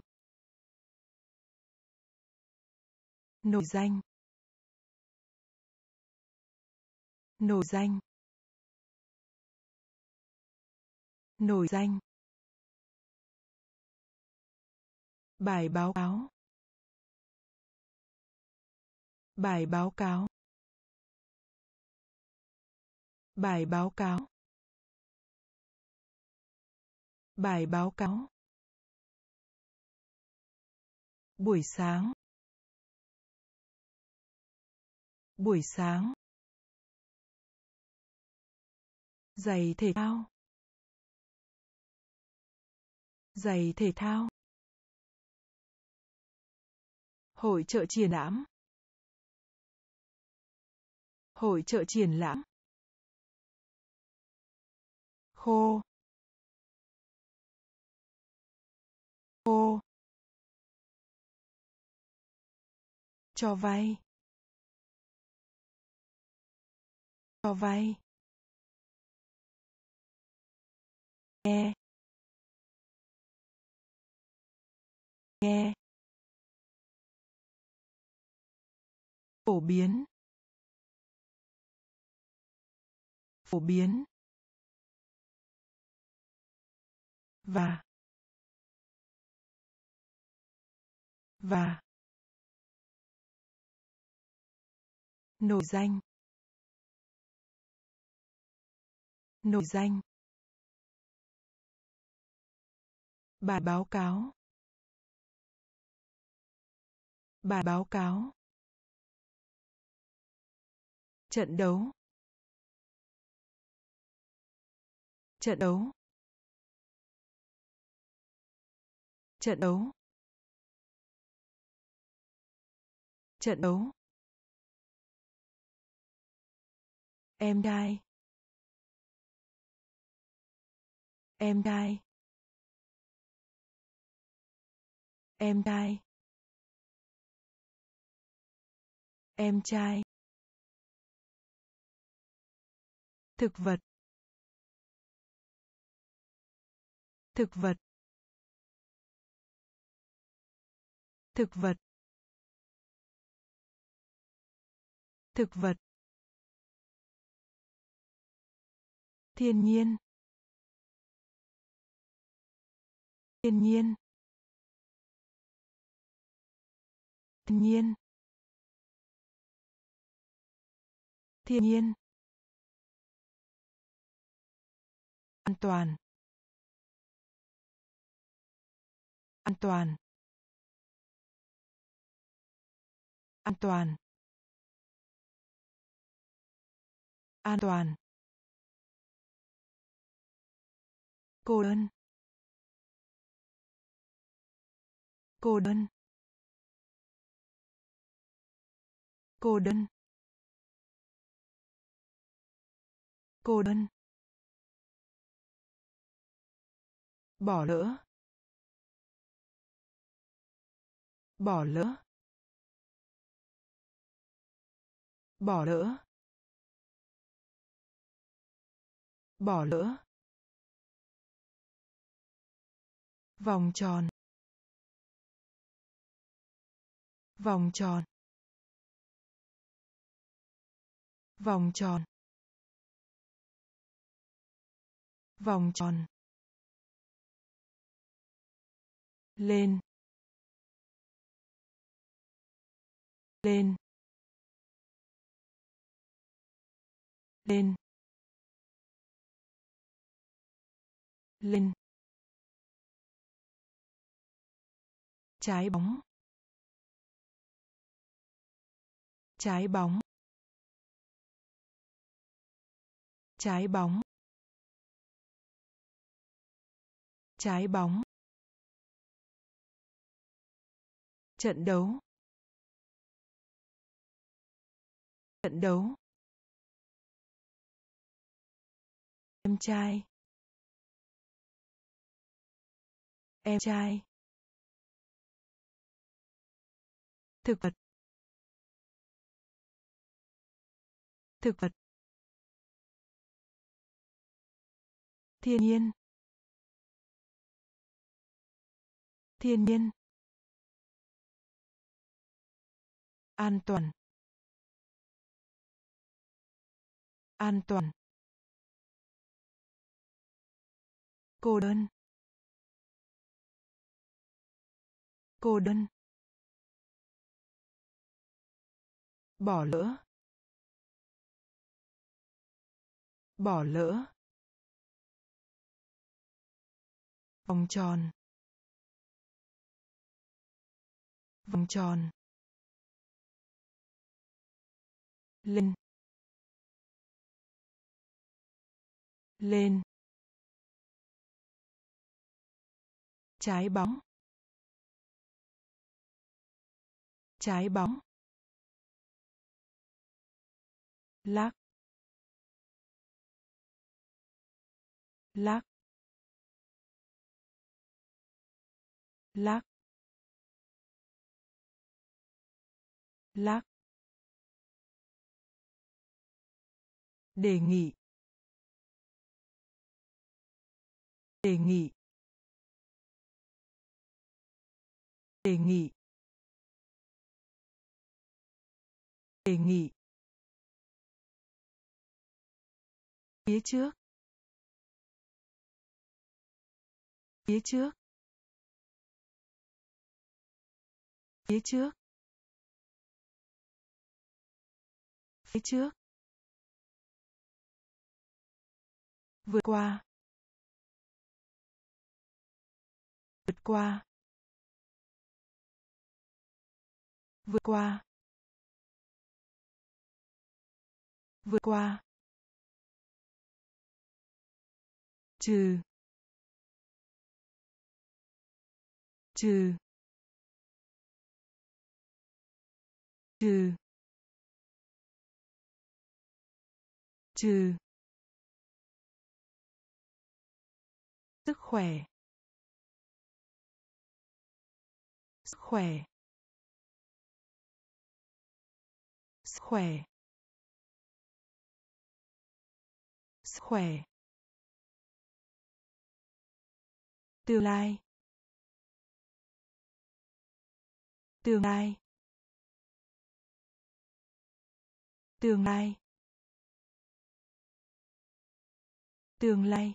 Nổi danh. Nổi danh. Nổi danh. Bài báo cáo. Bài báo cáo. Bài báo cáo. Bài báo cáo. Buổi sáng. Buổi sáng. Giày thể thao. Giày thể thao. Hội chợ triển lãm. Hội chợ triển lãm. Khô. Khô. Cho vay. Cho vay. Nghe. Nghe. Phổ biến. Phổ biến. Và. Và. Nổi danh. Nổi danh. Bài báo cáo. Bài báo cáo. Trận đấu. Trận đấu. Trận đấu. Trận đấu. Em trai. Em trai. Em trai. Em trai. Thực vật. Thực vật. Thực vật. Thực vật. Thiên nhiên. Thiên nhiên. Thiên nhiên. Thiên nhiên. An toàn. An toàn. An toàn. An toàn. Cô đơn. Cô đơn. Cô đơn. Cô đơn. Bỏ lỡ. Bỏ lỡ. Bỏ lỡ. Bỏ lỡ. Vòng tròn. Vòng tròn. Vòng tròn. Vòng tròn. Lên. Lên. Lên. Lên. Trái bóng. Trái bóng. Trái bóng. Trái bóng. Trận đấu. Trận đấu. Em trai. Em trai. Thực vật. Thực vật. Thiên nhiên. Thiên nhiên. An toàn. An toàn. Cô đơn. Cô đơn. Bỏ lỡ. Bỏ lỡ. Vòng tròn. Vòng tròn. Lên. Lên. Trái bóng. Trái bóng. Lắc. Lắc. Lắc. Lắc. Đề nghị. Đề nghị. Đề nghị. Đề nghị. Phía trước. Phía trước. Phía trước. Phía trước. Vượt qua. Vượt qua. Vượt qua. Vượt qua. Trừ. Trừ. Trừ. Trừ. Sức khỏe. Sức khỏe. Sức khỏe. Sức khỏe. Tương lai. Tương lai. Tương lai. Tương lai.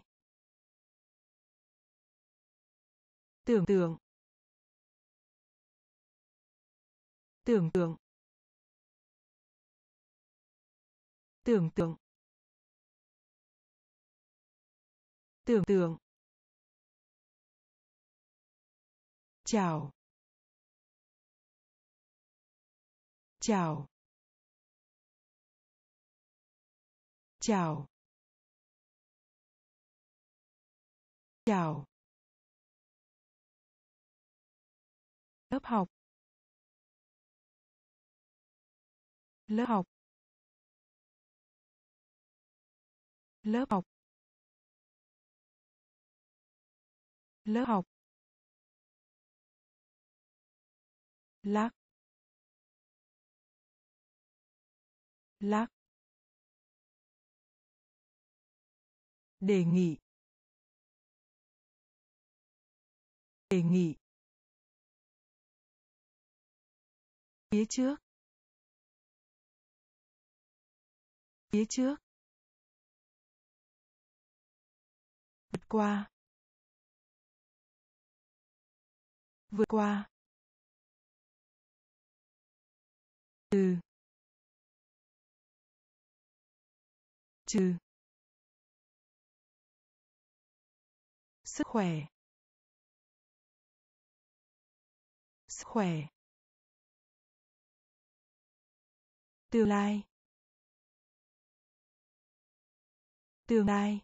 Tưởng tượng. Tưởng tượng. tưởng tượng, tưởng tượng, chào, chào, chào, chào, lớp học, lớp học, lớp học, lớp học, lắc, lắc, đề nghị, đề nghị, phía trước, phía trước, vượt qua, vượt qua, từ, trừ, sức khỏe, sức khỏe, tương lai, tương lai,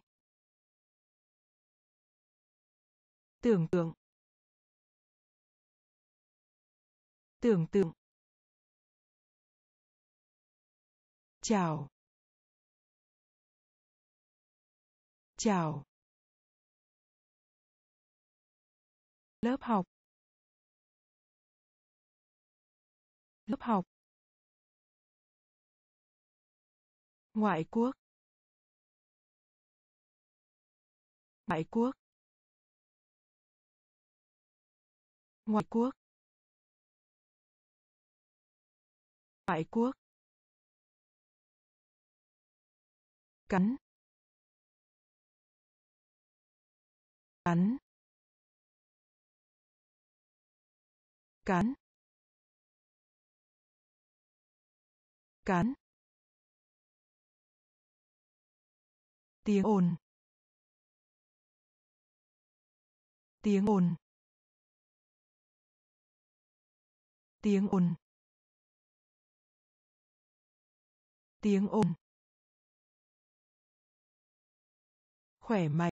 tưởng tượng, tưởng tượng, chào, chào, lớp học, lớp học, ngoại quốc, ngoại quốc, ngoại quốc, ngoại quốc, cắn, cắn, cắn, cắn, tiếng ồn, tiếng ồn, tiếng ồn, tiếng ồn, khỏe mạnh,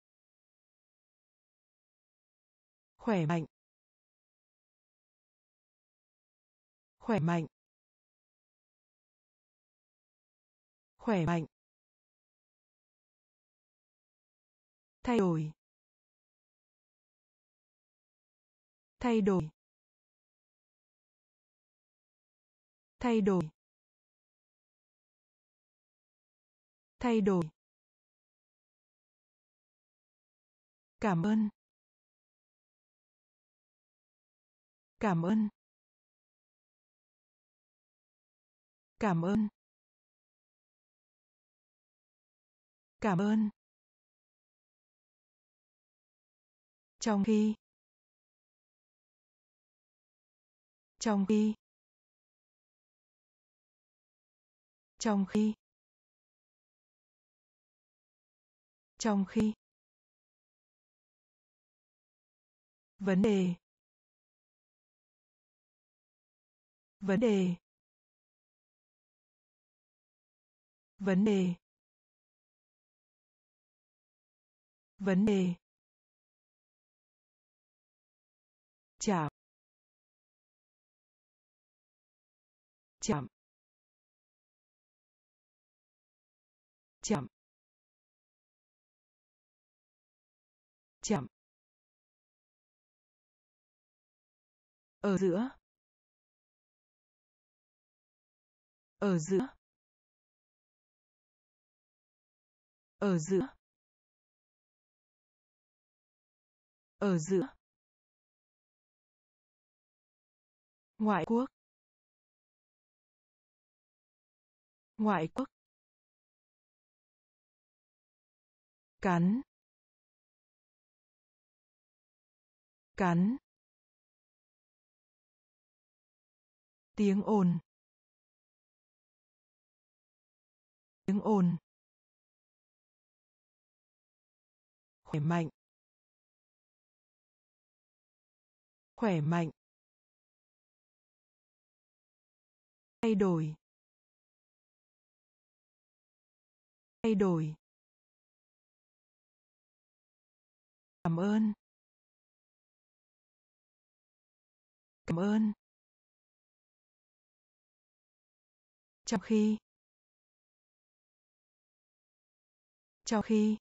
khỏe mạnh, khỏe mạnh, khỏe mạnh, thay đổi, thay đổi, thay đổi, thay đổi, cảm ơn, cảm ơn, cảm ơn, cảm ơn, trong khi, trong khi, trong khi, trong khi, vấn đề, vấn đề, vấn đề, vấn đề, chạm, chạm, chạm, chạm, ở giữa, ở giữa, ở giữa, ở giữa, ngoại quốc, ngoại quốc, cắn, cắn, tiếng ồn, Tiếng ồn. Khỏe mạnh. Khỏe mạnh. Thay đổi. Thay đổi. Cảm ơn. Cảm ơn. Trong khi. Trong khi.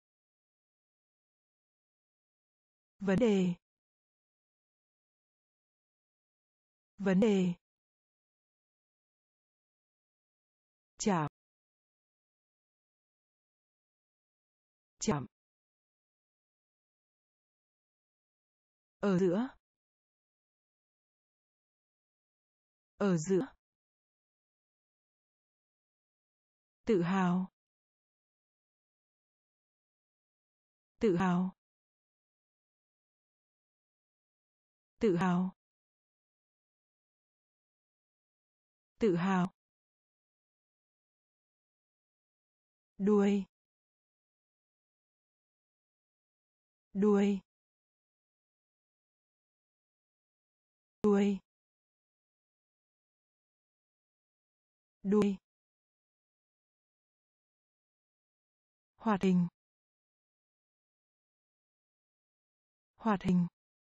Vấn đề. Vấn đề. Chạm. Chạm. Ở giữa. Ở giữa. Tự hào. Tự hào. Tự hào. Tự hào. Đuôi. Đuôi. Đuôi. Đuôi. Hoạt hình. Hoạt hình.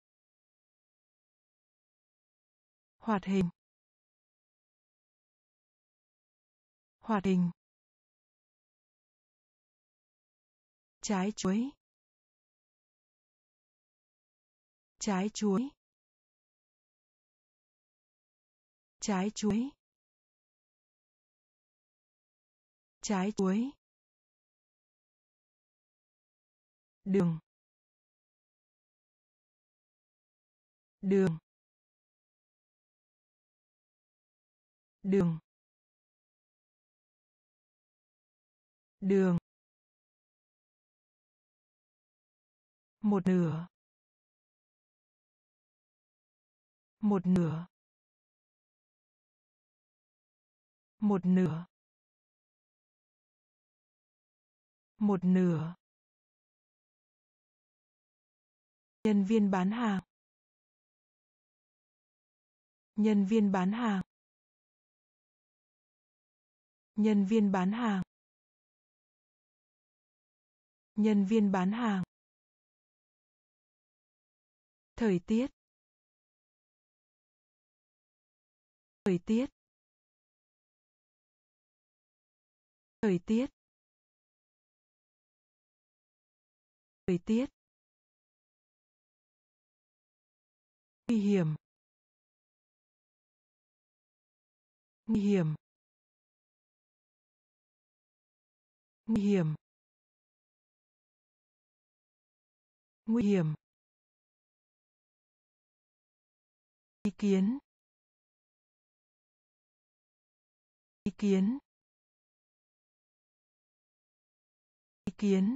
Hoạt hình. Hoạt hình. Trái chuối. Trái chuối. Trái chuối. Trái chuối. Đường. Đường. Đường. Đường. Một nửa. Một nửa. Một nửa. Một nửa. Nhân viên bán hàng. Nhân viên bán hàng. Nhân viên bán hàng. Nhân viên bán hàng. Thời tiết. Thời tiết. Thời tiết. Thời tiết. Nguy hiểm. Nguy hiểm. Nguy hiểm. Nguy hiểm. Ý kiến. Ý kiến. Ý kiến.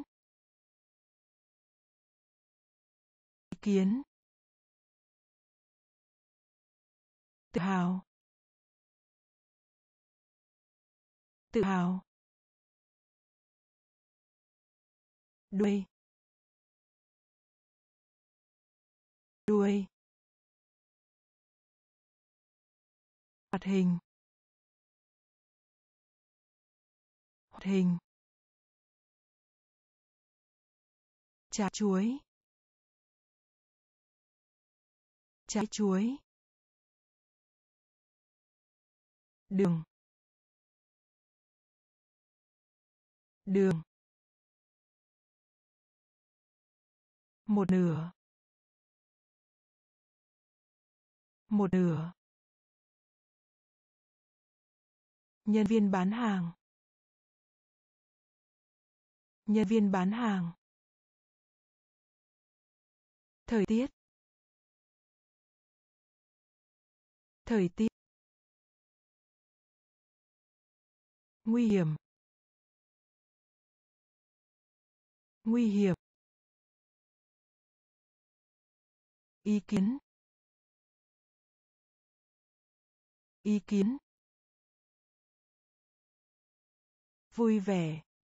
Ý kiến. Tự hào. Tự hào. Đuôi. Đuôi. Hoạt hình. Hoạt hình. Trái chuối. Trái chuối. Đường. Đường. Một nửa. Một nửa. Nhân viên bán hàng. Nhân viên bán hàng. Thời tiết. Thời tiết. Nguy hiểm. Nguy hiểm. Ý kiến. Ý kiến. Vui vẻ.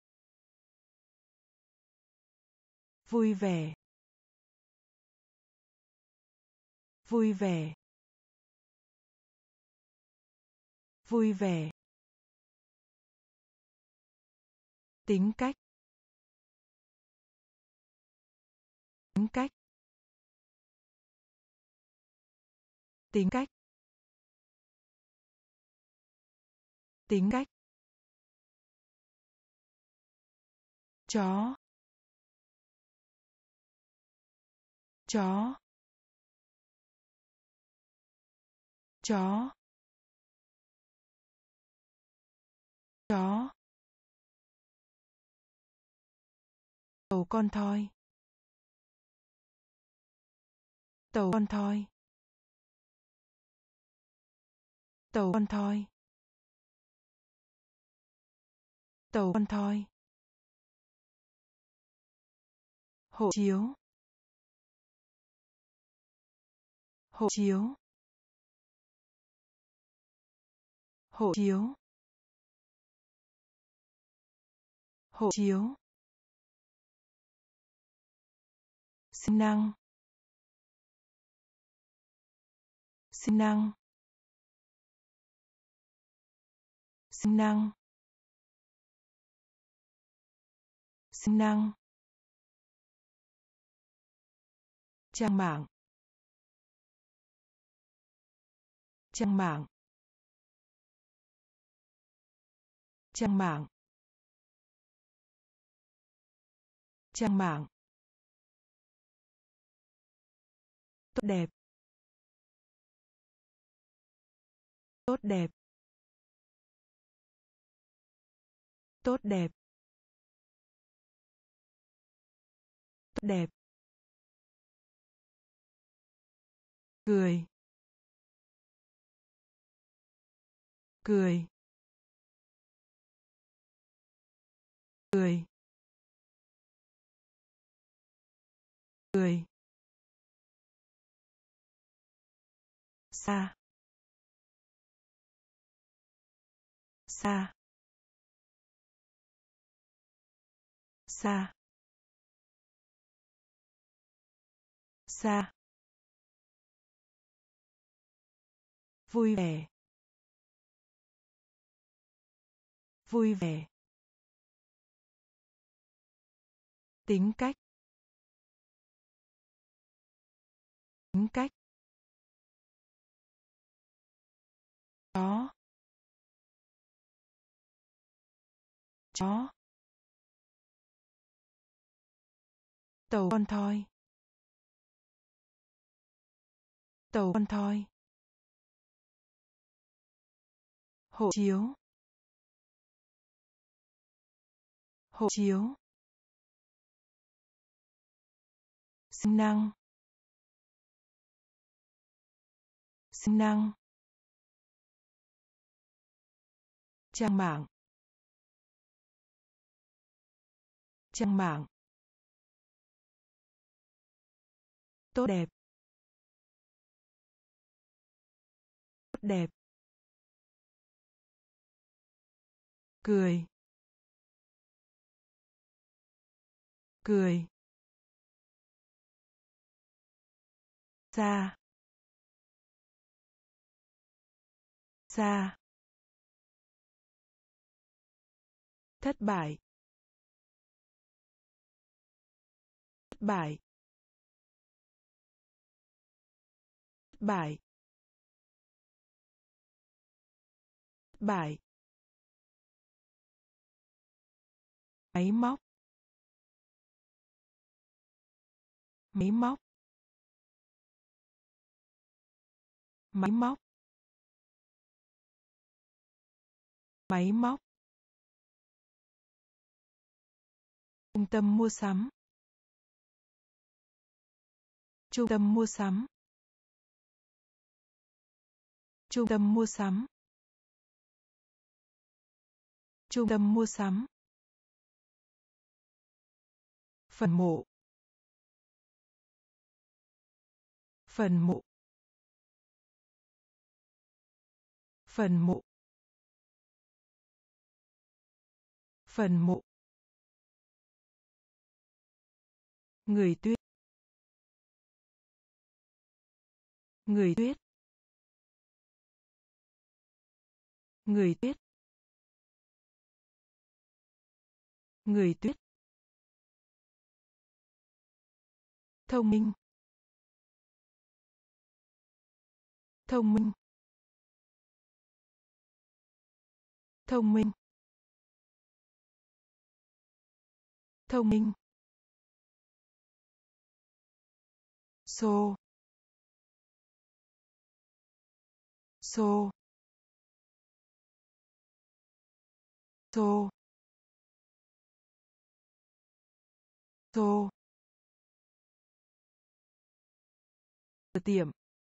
Vui vẻ. Vui vẻ. Vui vẻ. Tính cách. Tính cách. Tính cách. Tính cách. Chó. Chó. Chó. Chó. Tàu con thoi. Tàu con thoi. Tàu con thoi. Tàu con thoi. Hộ chiếu. Hộ chiếu. Hộ chiếu. Hộ chiếu. Sinh năng. Sinh năng. Sinh năng. Sinh năng. Trang mạng. Trang mạng. Trang mạng. Trang mạng. Tốt đẹp. Tốt đẹp. Tốt đẹp. Tốt đẹp. Cười. Cười. Cười. Cười. Xa. Xa. Xa. Xa. Vui vẻ. Vui vẻ. Tính cách. Tính cách. Chó. Chó. Tàu con thoi. Tàu con thoi. Hộ chiếu. Hộ chiếu. Sinh năng. Sinh năng. Trang mạng. Trang mạng. Tốt đẹp. Tốt đẹp. Cười. Cười. Xa. Xa. Thất bại. Thất bại. Thất bại. Thất bại. Máy móc. Máy móc. Máy móc. Máy móc. Trung tâm mua sắm. Trung tâm mua sắm. Trung tâm mua sắm. Trung tâm mua sắm. Phần mộ. Phần mộ. Phần mộ. Phần mộ. Người tuyết. Người tuyết. Người tuyết. Người tuyết. Thông minh. Thông minh. Thông minh. Thông minh. Xô. Xô. Xô. Xô. Cửa tiệm.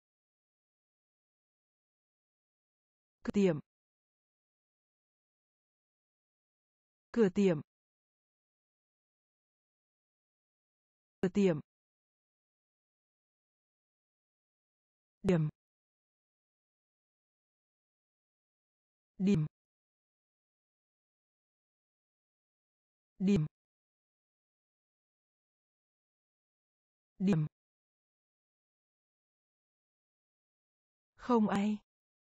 Cửa tiệm. Cửa tiệm. Cửa tiệm. Điểm. Điểm. Điểm. Điểm. Không ai.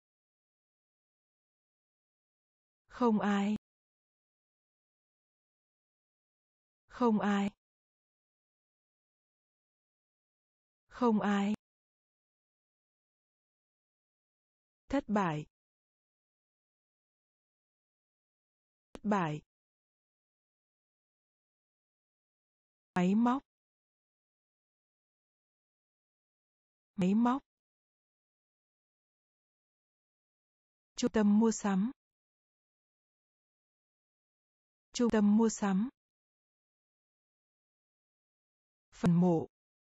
Không ai. Không ai. Không ai. Thất bại. Thất bại. Máy móc. Máy móc. Trung tâm mua sắm. Trung tâm mua sắm. Phần mộ.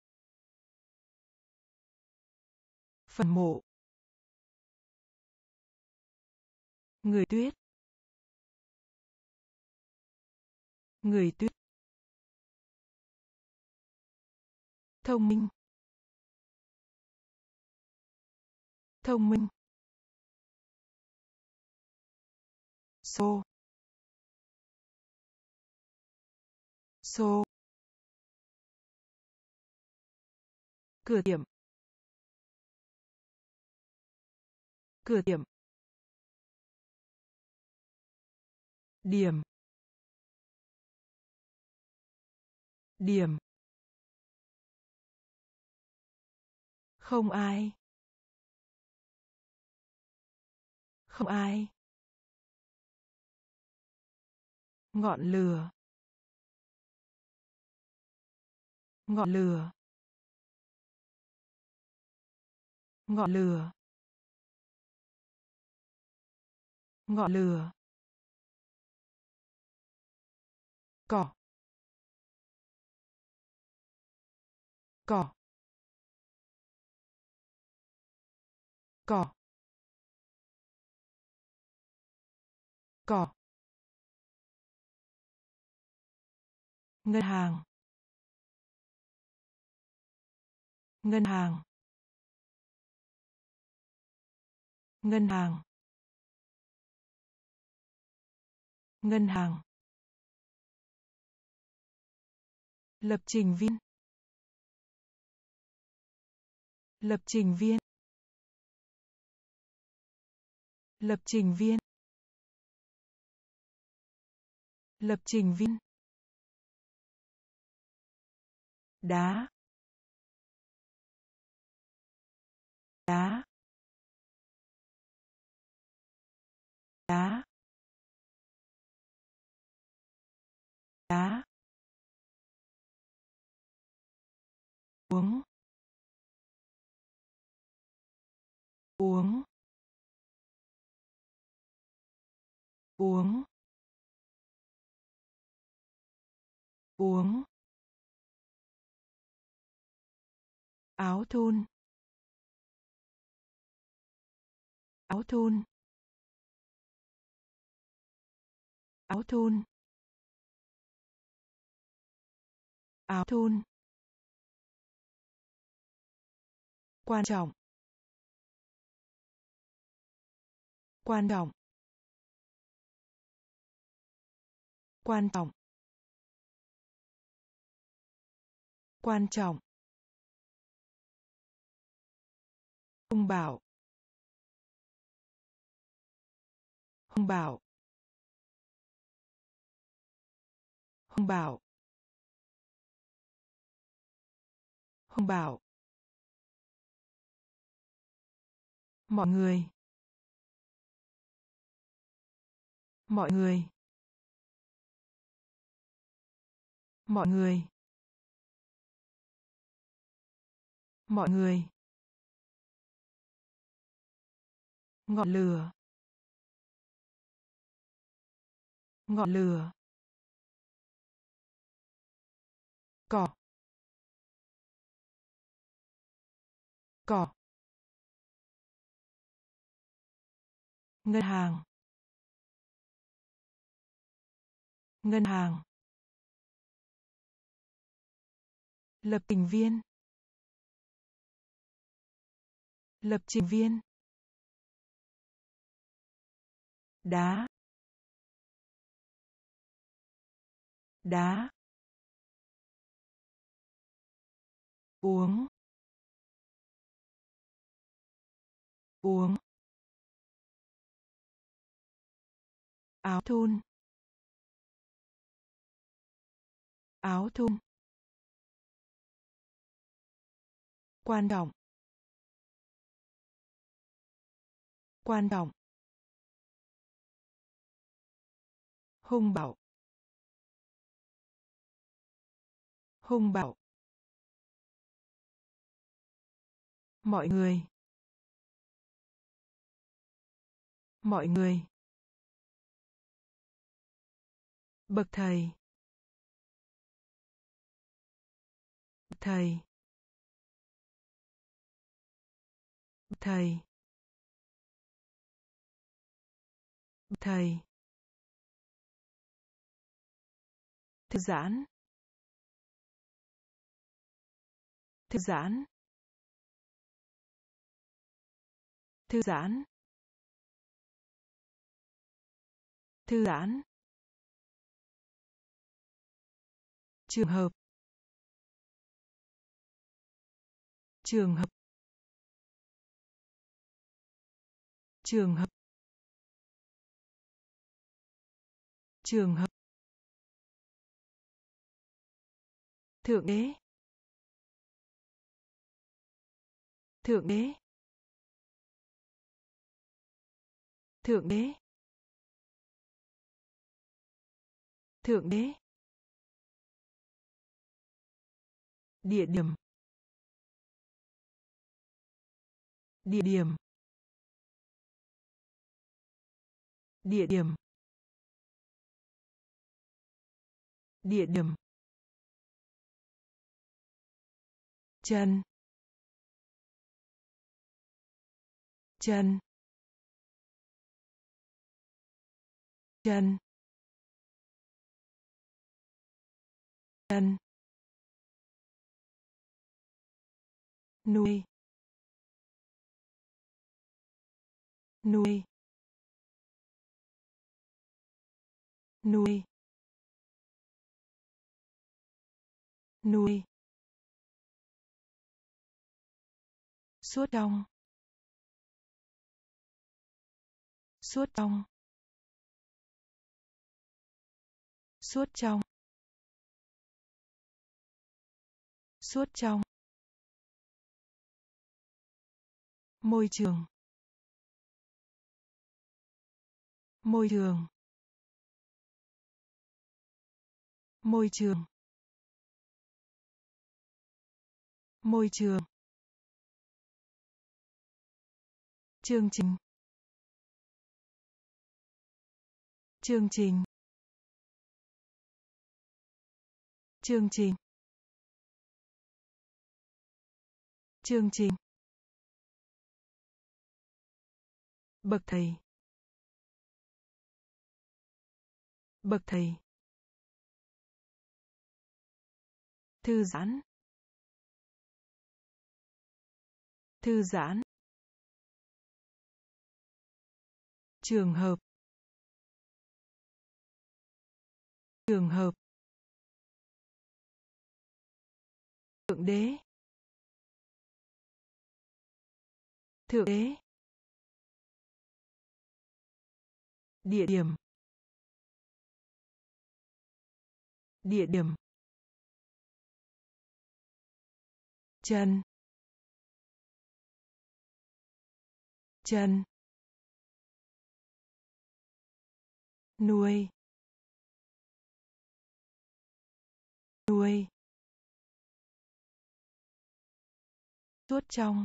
Phần mộ. Người tuyết. Người tuyết. Thông minh. Thông minh. Xô. Xô. Cửa tiệm. Cửa tiệm. Điểm. Điểm. Không ai. Không ai. Ngọn lửa. Ngọn lửa. Ngọn lửa. Ngọn lửa. Cỏ. Cỏ. Cỏ. Cỏ. Ngân hàng. Ngân hàng. Ngân hàng. Ngân hàng. Lập trình viên. Lập trình viên. Lập trình viên. Lập trình viên. Đá. Đá. Đá. Đá. Uống. Uống. Uống. Uống. Áo thun. Áo thun. Áo thun. Áo thun. Quan trọng. Quan trọng. Quan trọng. Quan trọng. Hung bạo. Hung bạo. Hung bạo. Hung bạo. Mọi người. Mọi người. Mọi người. Mọi người. Ngọn lửa. Ngọn lửa. Cỏ. Cỏ. Ngân hàng. Ngân hàng. Lập trình viên. Lập trình viên. Đá. Đá. Uống. Uống. Áo thun. Áo thun. Quan trọng. Quan trọng. Hung bạo. Hung bạo. Mọi người. Mọi người. Bậc thầy. Bậc thầy. Bậc thầy. Bậc thầy. Thư giãn. Thư giãn. Thư giãn. Thư giãn. Trường hợp. Trường hợp. Trường hợp. Trường hợp. Thượng đế. Thượng đế. Thượng đế. Thượng đế. Địa điểm. Địa điểm. Địa điểm. Địa điểm. Chân. Chân. Chân. Chân. Nuôi. Nuôi. Nuôi. Nuôi. Suốt trong. Suốt trong. Suốt trong. Suốt trong. Môi trường. Môi trường. Môi trường. Môi trường. Chương trình. Chương trình. Chương trình. Chương trình. Bậc thầy. Bậc thầy. Thư giãn. Thư giãn. Trường hợp. trường hợp, thượng đế, thượng đế, địa điểm, địa điểm, chân, chân, nuôi, nuôi, suốt trong,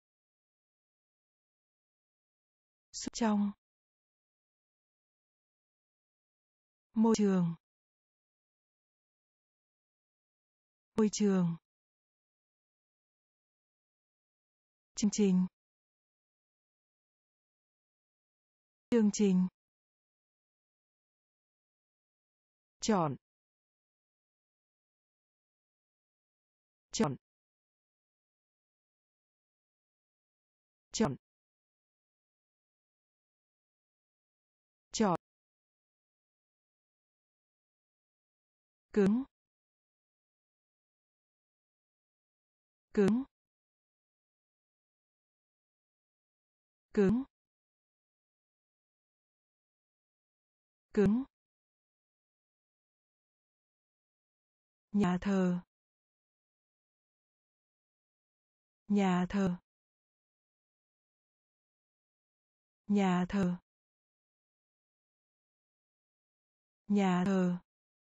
suốt trong, môi trường, môi trường, chương trình, chương trình, chọn, chọn, chọn, chọn, cứng, cứng, cứng, cứng, nhà thờ, nhà thờ, nhà thờ, nhà thờ,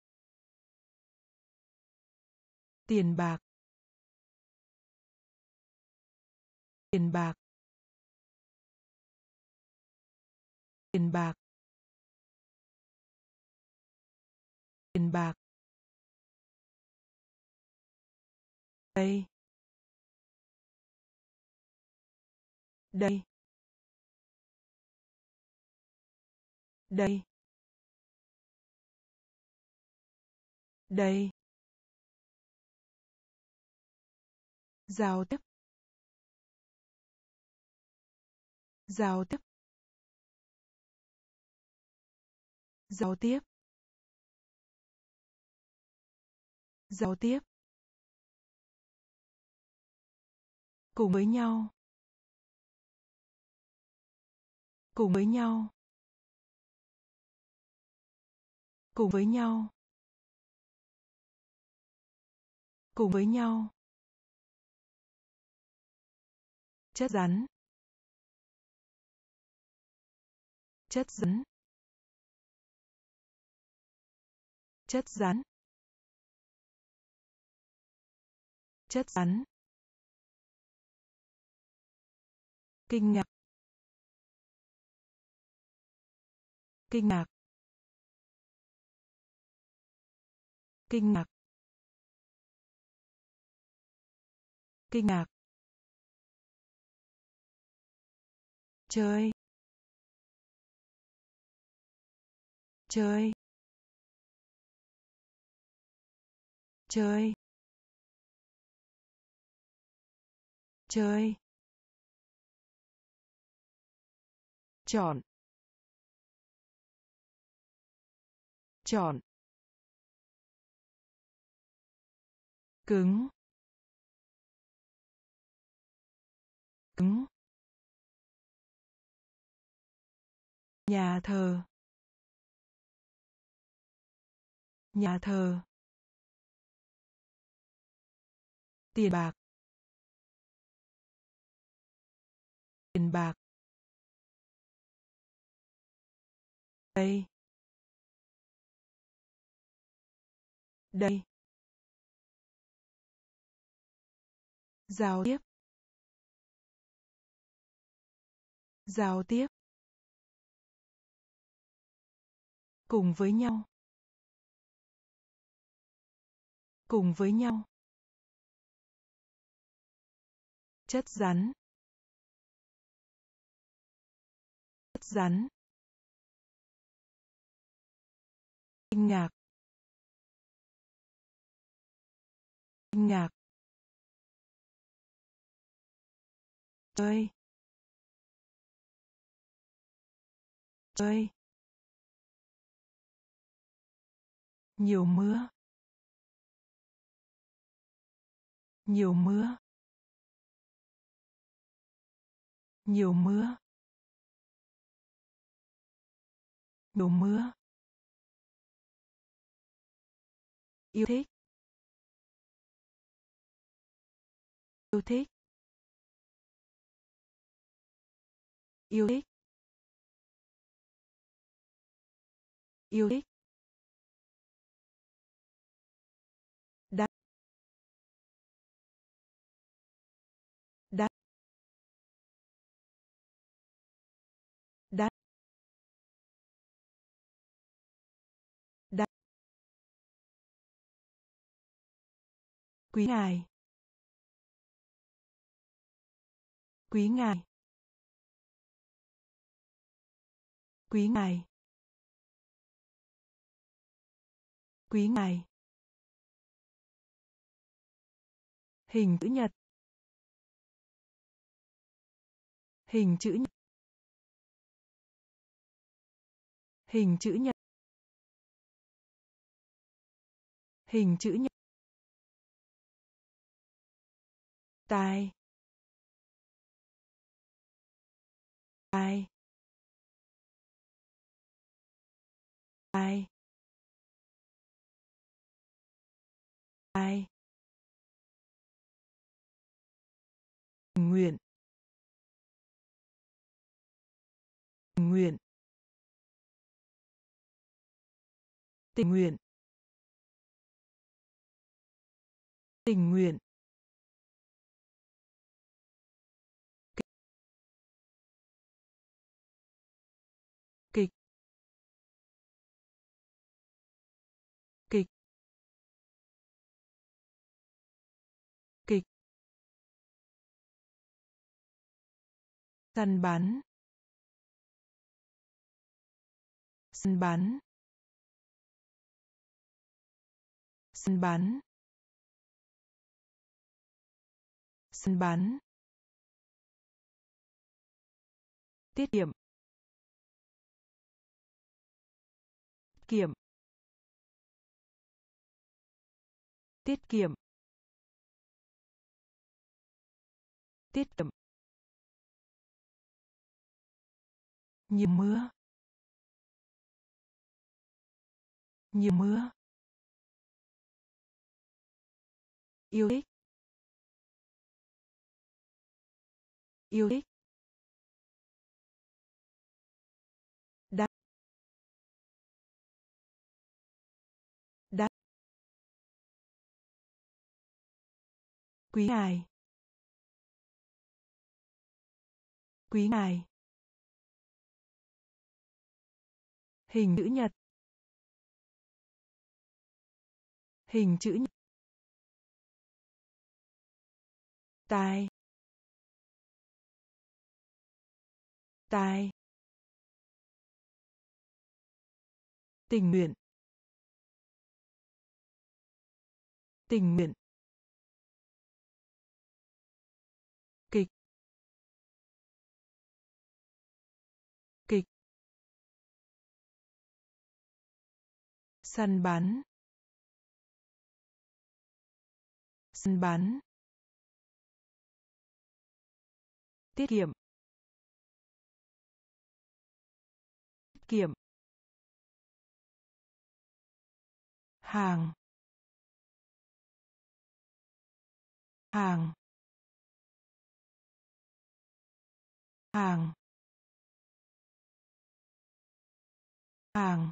tiền bạc, tiền bạc, tiền bạc, tiền bạc, đây, đây, đây, đây, giao tiếp, giao tiếp, giao tiếp, giao tiếp, cùng với nhau, cùng với nhau, cùng với nhau, cùng với nhau, chất rắn, chất rắn, chất rắn, chất rắn, kinh ngạc, kinh ngạc, kinh ngạc, kinh ngạc, chơi, chơi, chơi, chơi, chọn, chọn, cứng, cứng, nhà thờ, nhà thờ, tiền bạc, tiền bạc, đây, đây, giao tiếp, giao tiếp, cùng với nhau, cùng với nhau, chất rắn, chất rắn, kinh ngạc, kinh ngạc, chơi, chơi, Nhiều mưa. Nhiều mưa. Nhiều mưa. Nhiều mưa. Yêu thích. Yêu thích. Yêu thích. Yêu thích. Đắt. Đắt. Đắt. Đắt. Quý ngài. Quý ngài. Quý ngài. Quý ngài. Hình chữ nhật. Hình chữ nhật. Hình chữ nhật. Hình chữ nhật. Tai. Tai. Tai. Tai. Tình nguyện. Tình nguyện. Tình nguyện. Tình nguyện. Kịch. Kịch. Kịch. Săn bắn. Săn bắn. Săn bắn. Săn bắn. Tiết kiệm. Kiệm. Tiết kiệm. Tiết kiệm. Nhiều mưa. Nhiều mưa. Yêu thích. Yêu thích. Đắt. Đắt. Quý ngài. Quý ngài. Hình chữ nhật. Hình chữ nhật. Tai. Tai. Tình nguyện. Tình nguyện. Kịch. Kịch. Săn bắn. Săn bắn. Tiết kiệm. Tiết kiệm. Hàng. Hàng. Hàng. Hàng.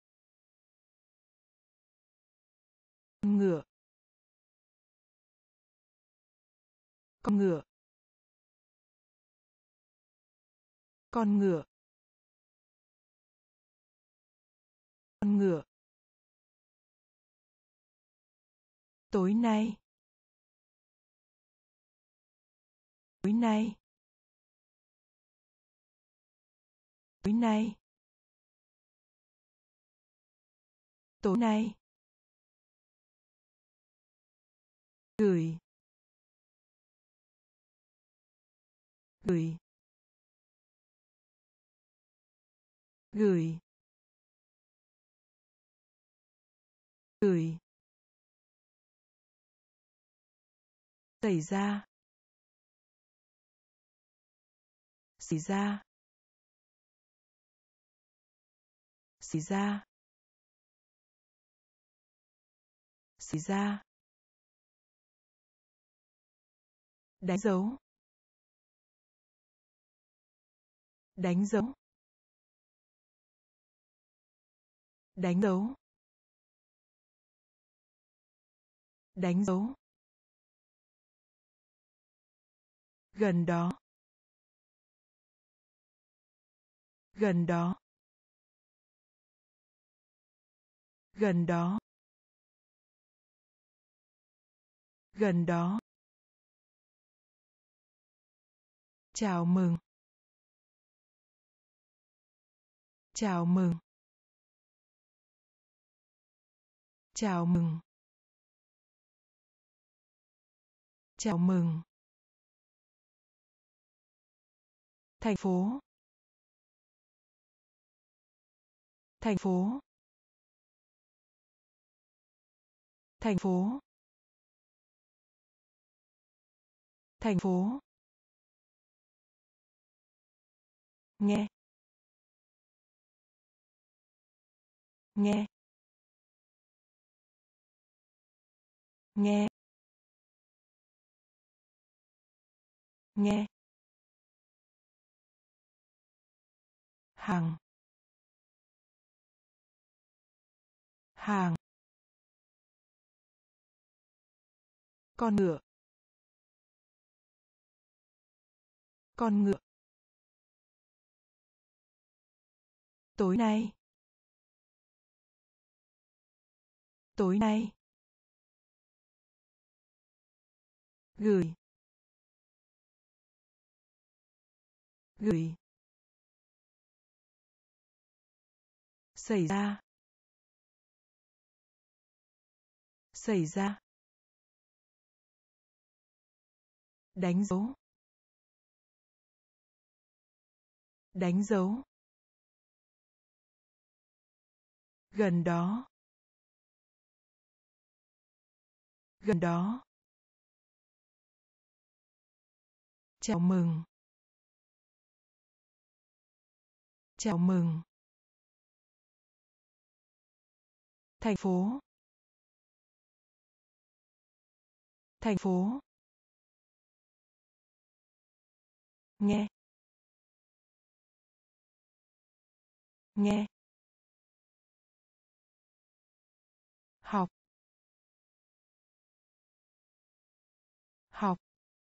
Con ngựa. Con ngựa. Con ngựa. Con ngựa. Tối nay. Tối nay. Tối nay. Tối nay. Gửi. Gửi. Gửi. gửi, xảy ra, xảy ra, xảy ra, xảy ra, đánh dấu, đánh dấu, đánh dấu, đánh dấu, gần đó, gần đó, gần đó, gần đó, chào mừng, chào mừng, chào mừng, chào mừng, thành phố, thành phố, thành phố, thành phố, nghe, nghe, nghe, nghe, hàng, hàng, con ngựa, con ngựa, tối nay, tối nay, gửi, gửi, xảy ra, xảy ra, đánh dấu, đánh dấu, gần đó, gần đó, chào mừng, chào mừng, thành phố, thành phố, nghe, nghe, học, học,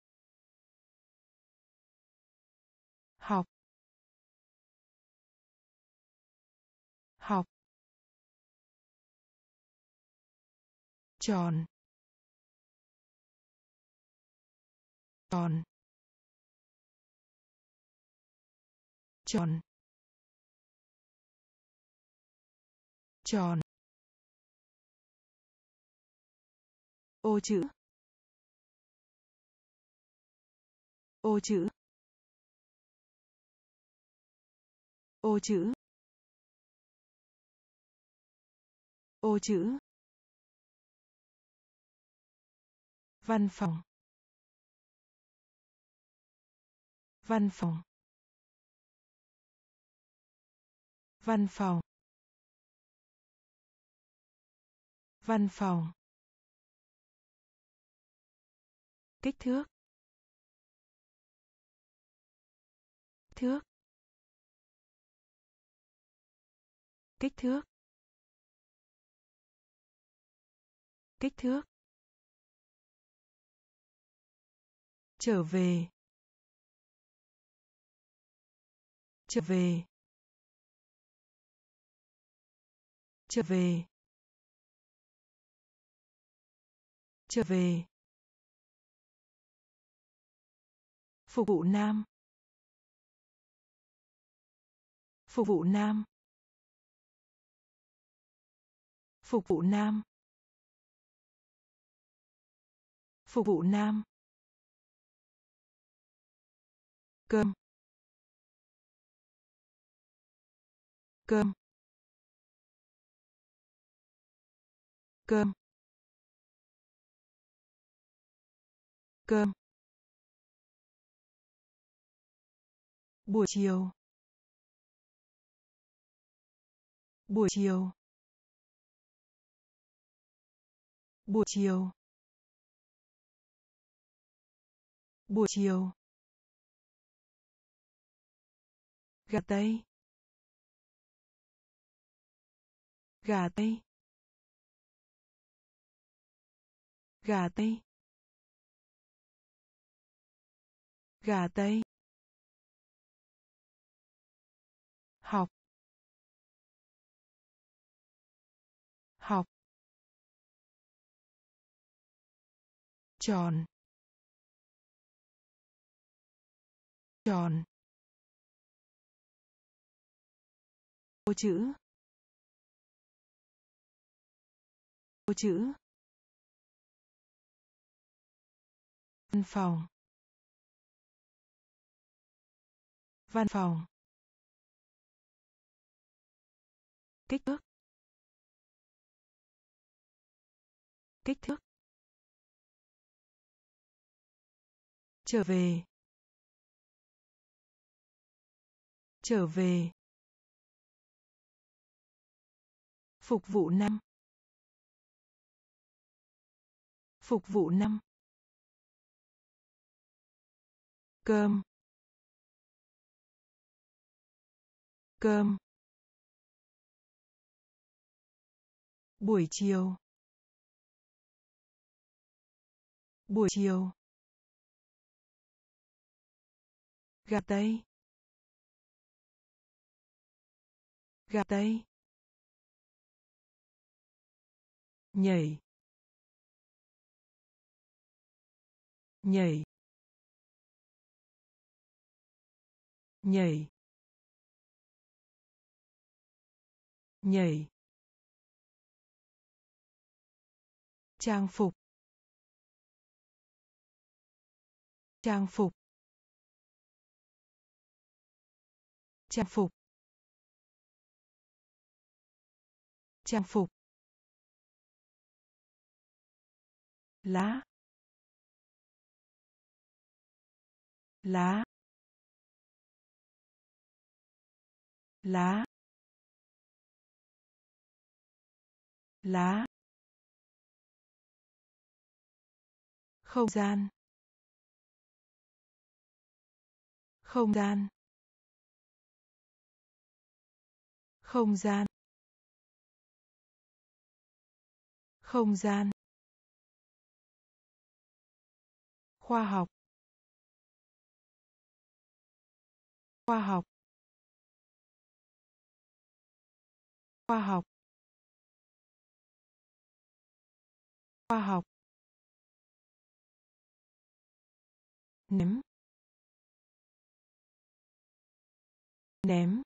học, học, tròn, tròn, tròn, tròn, ô chữ, ô chữ, ô chữ, ô chữ, văn phòng, văn phòng, văn phòng, văn phòng, kích thước, thước, kích thước, kích thước, trở về, trở về, trở về, trở về, phục vụ nam, phục vụ nam, phục vụ nam, phục vụ nam, cơm, cơm, cơm cơm buổi chiều buổi chiều buổi chiều buổi chiều gà tây gà tây gà tây gà tây học học tròn tròn ô chữ ô chữ văn phòng văn phòng kích thước kích thước trở về trở về phục vụ năm phục vụ năm cơm cơm buổi chiều buổi chiều gà tây gà tây nhảy nhảy nhảy nhảy trang phục trang phục trang phục trang phục lá lá lá lá không gian không gian không gian không gian khoa học khoa học khoa học khoa học ném ném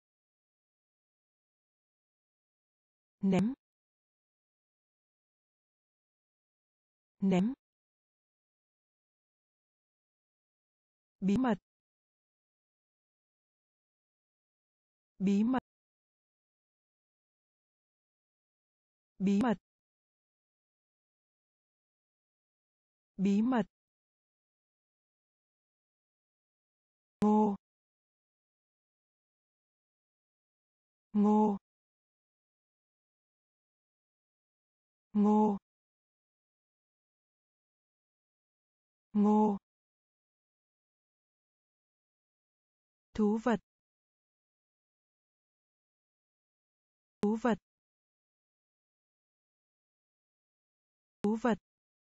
ném ném bí mật bí mật bí mật bí mật ngô ngô ngô ngô thú vật thú vật thú vật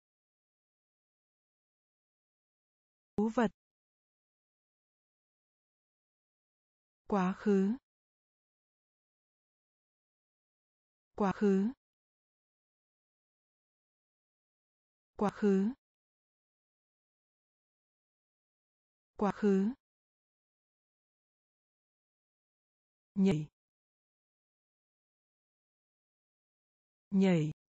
thú vật quá khứ quá khứ quá khứ quá khứ nhảy nhảy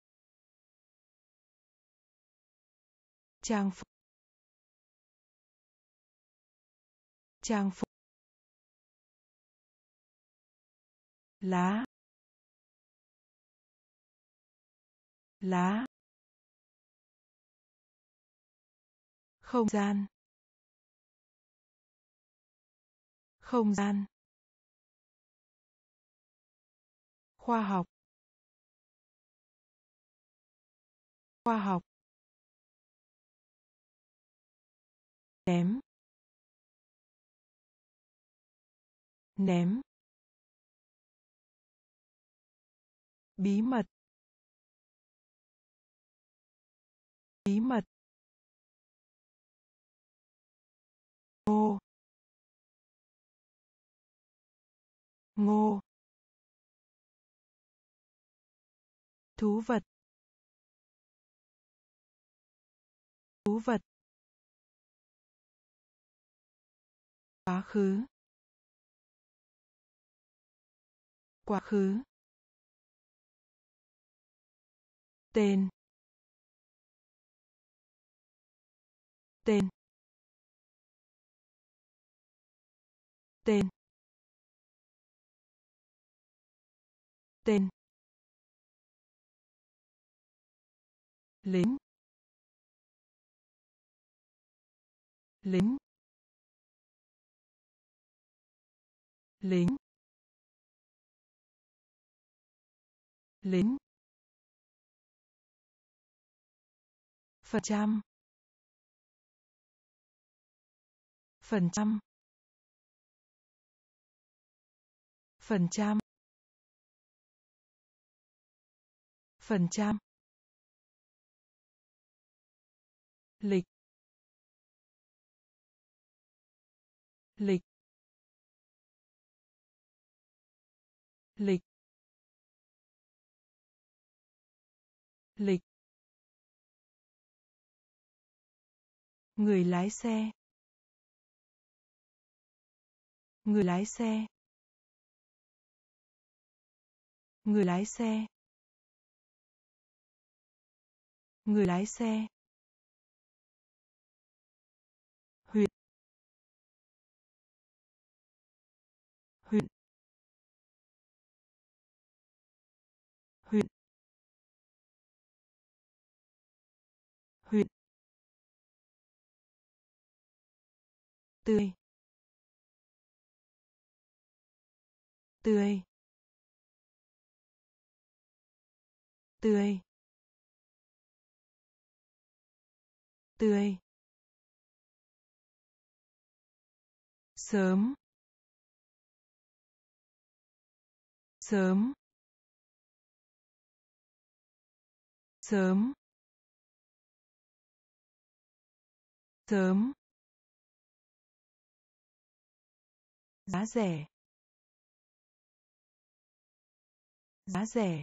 trang phục trang phục lá lá, không gian, không gian, khoa học, khoa học, ném, ném, bí mật, bí mật, ngô, ngô, thú vật, thú vật, quá khứ, quá khứ, tên, tên, tên, tên, lính, lính, lính, lính, phần trăm, phần trăm, phần trăm, phần trăm, lịch, lịch, lịch, lịch, người lái xe, người lái xe, người lái xe, người lái xe, huyện, huyện, huyện, huyện, tươi, tươi, tươi, tươi, sớm, sớm, sớm, sớm, giá rẻ, giá rẻ,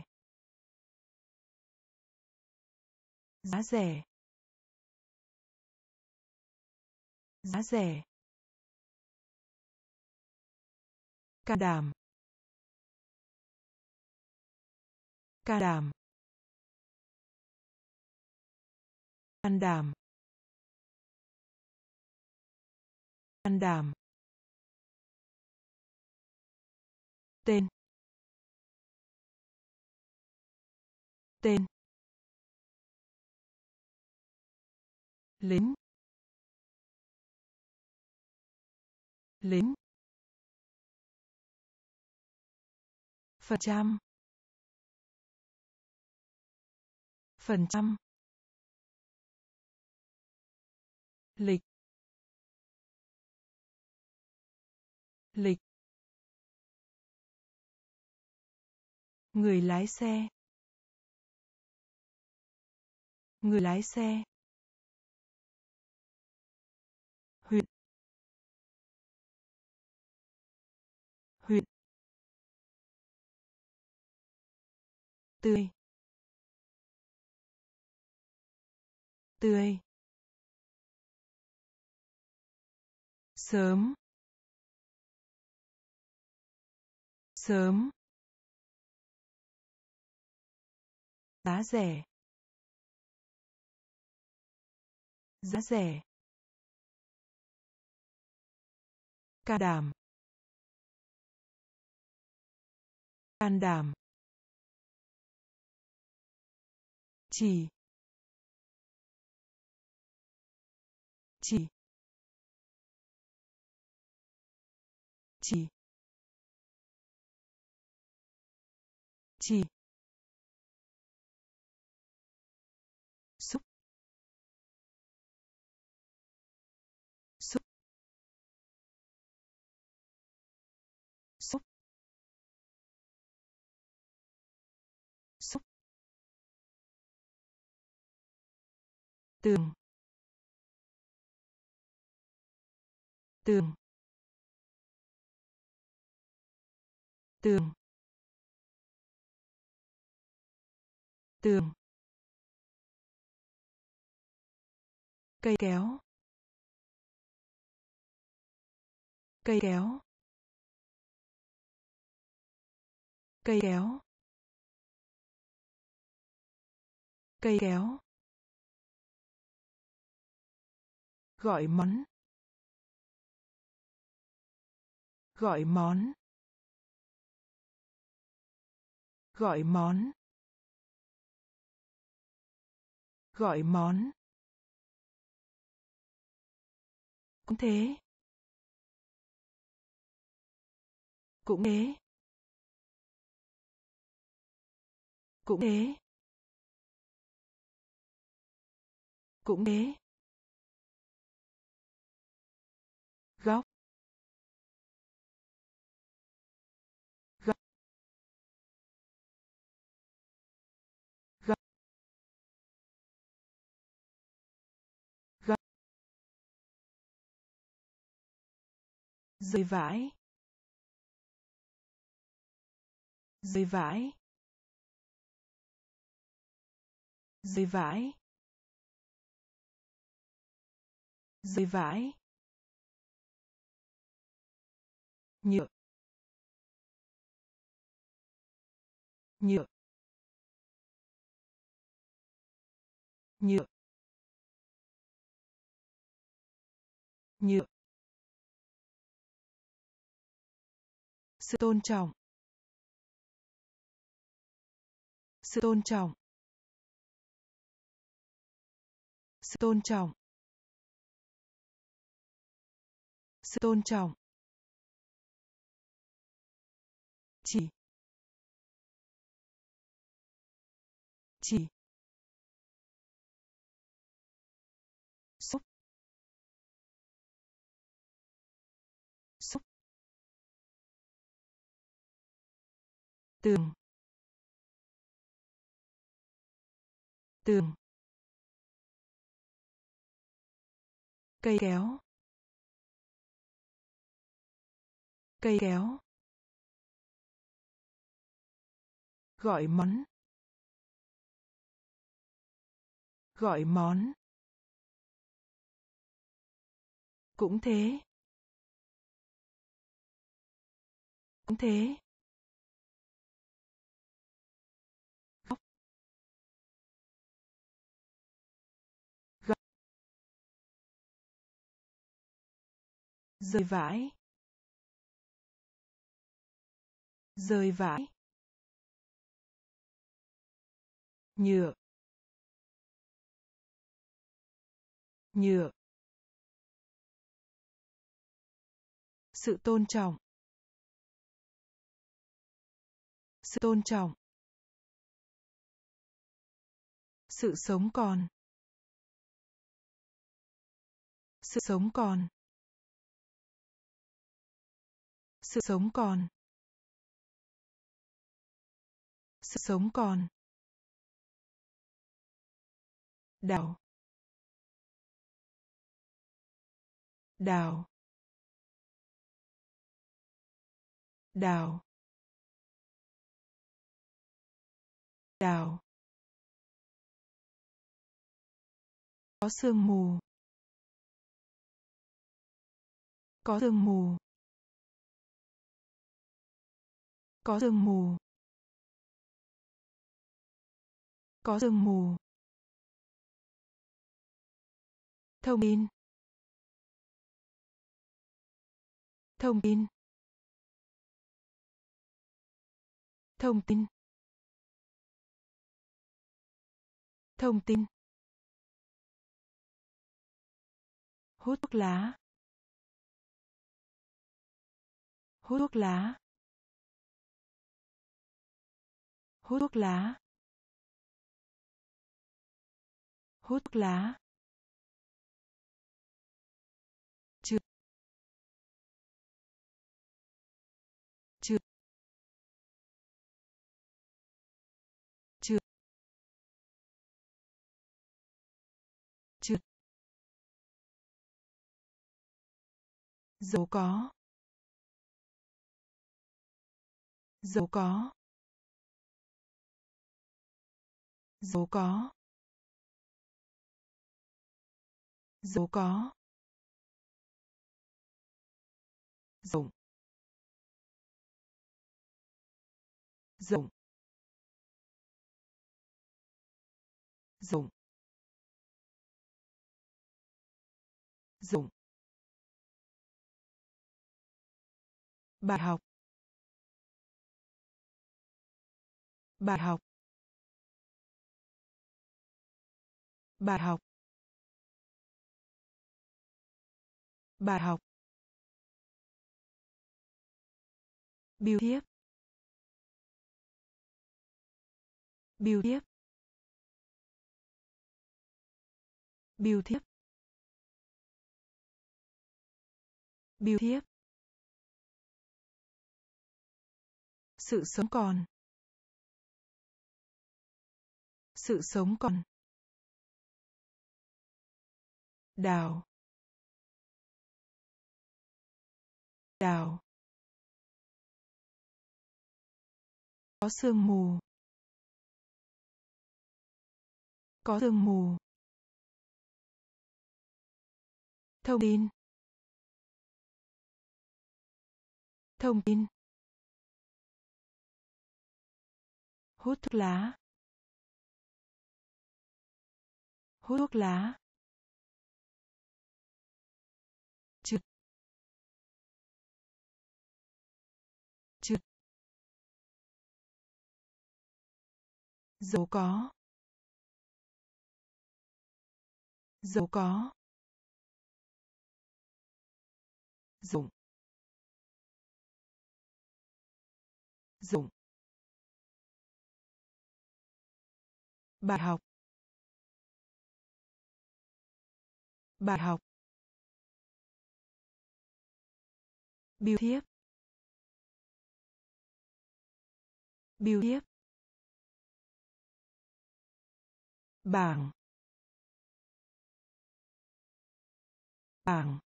giá rẻ, giá rẻ, can đảm, can đảm, can đảm, can đảm, tên, tên, lính, lính, phần trăm, phần trăm, lịch, lịch, người lái xe, người lái xe, huyện, huyện, tươi, tươi, sớm, sớm, giá rẻ, giá rẻ, can đảm, can đảm, chỉ chỉ chỉ chỉ xúc xúc xúc xúc tường tường tường tường cây kéo cây kéo cây kéo cây kéo gọi món gọi món gọi món gọi món cũng thế cũng thế cũng thế cũng thế góc góc góc góc rơi vãi rơi vãi rơi vãi rơi vãi nhựa nhựa nhựa nhựa sự tôn trọng sự tôn trọng sự tôn trọng sự tôn trọng chỉ chỉ xúc xúc tường tường cây kéo cây kéo gọi món gọi món cũng thế cũng thế góc góc rơi vãi rơi vãi nhựa nhựa sự tôn trọng sự tôn trọng sự sống còn sự sống còn sự sống còn sự sống còn đào đào đào đào có sương mù có sương mù có sương mù có sương mù thông tin thông tin thông tin Thông tin. Hút thuốc lá. Hút thuốc lá. Hút thuốc lá. Hút thuốc lá. Trượt. Trượt. Trượt. Trượt. Giàu có. Giàu có. Giàu có. Giàu có. Rộng. Rộng. Rộng. Rộng. Bài học. Bài học. Bài học. Bài học. Biêu thiếp. Biêu thiếp. Biêu thiếp. Biêu thiếp. Sự sống còn. Sự sống còn. Đào. Đào. Có sương mù. Có sương mù. Thông tin. Thông tin. Hút thuốc lá. Hút thuốc lá. Trượt. Trượt. Giàu có. Giàu có. Rộng. Rộng. Bài học. Bài học. Biêu thiếp. Biêu thiếp. Bảng. Bảng.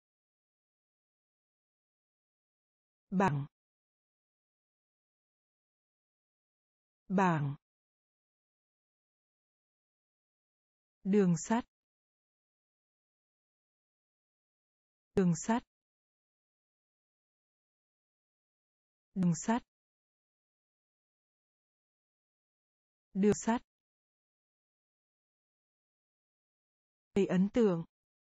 Bảng. Bảng. Đường sắt. Đường sắt. Đường sắt. Đường sắt. Gây ấn tượng.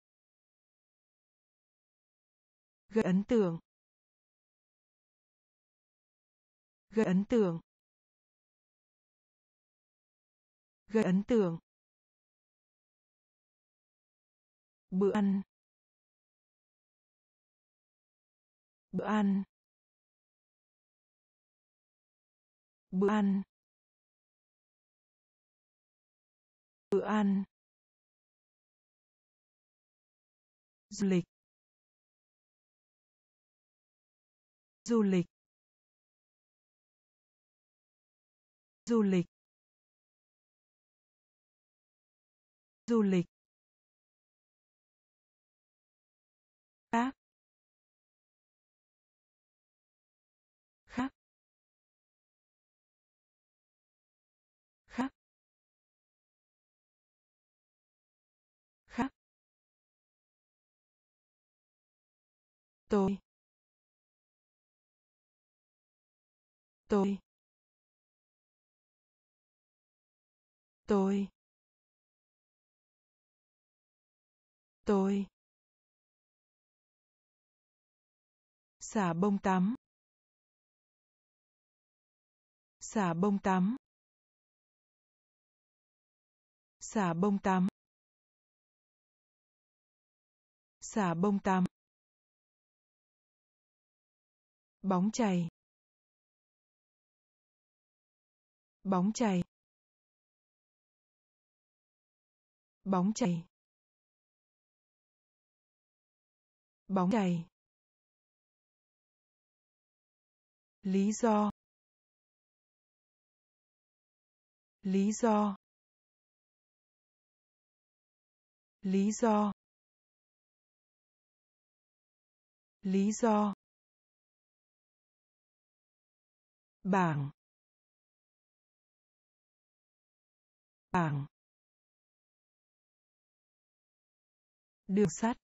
Gây ấn tượng. Gây ấn tượng. Gây ấn tượng. Bữa ăn. Bữa ăn. Bữa ăn. Bữa ăn. Du lịch. Du lịch. Du lịch. Du lịch. Khác. Khác. Khác. Khác. Tôi. Tôi. Tôi. Tôi. Xả bông tắm. Xả bông tắm. Xà bông tắm. Xà bông tắm. Bóng chày. Bóng chày. Bóng chày. Bóng chày. Lý do. Lý do. Lý do. Lý do. Bảng. Bảng. Đường sắt.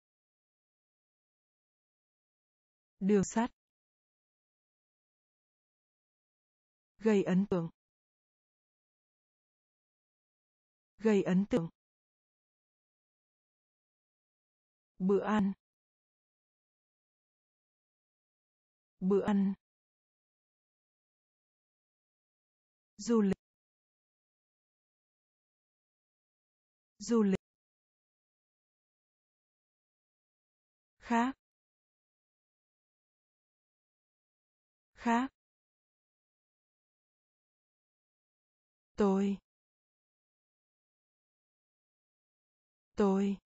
Đường sắt. Gây ấn tượng. Gây ấn tượng. Bữa ăn. Bữa ăn. Du lịch. Du lịch. Khác. Khác. Tôi. Tôi.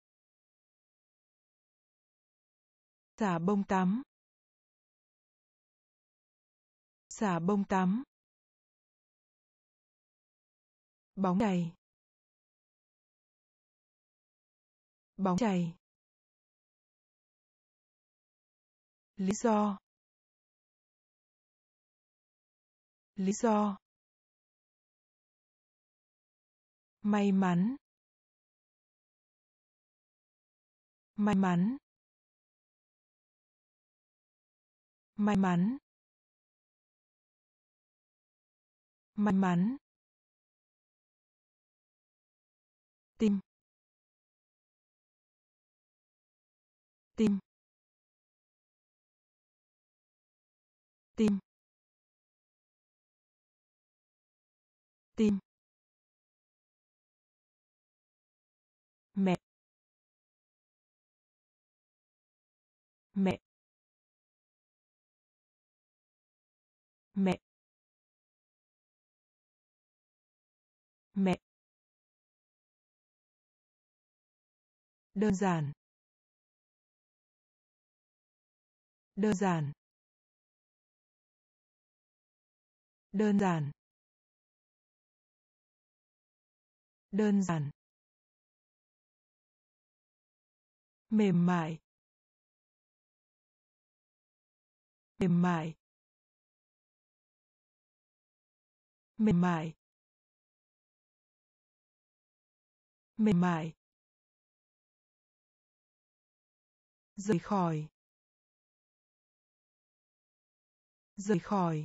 Xà bông tắm. Xà bông tắm. Bóng chày. Bóng chày. Lý do. Lý do. May mắn. May mắn. May mắn. May mắn. Tim. Tim. Tim. Tim. Mẹ. Mẹ. Mẹ. Mẹ. Đơn giản. Đơn giản. Đơn giản. Đơn giản. Mềm mại. Mềm mại. Mềm mại. Mềm mại. Rời khỏi. Rời khỏi.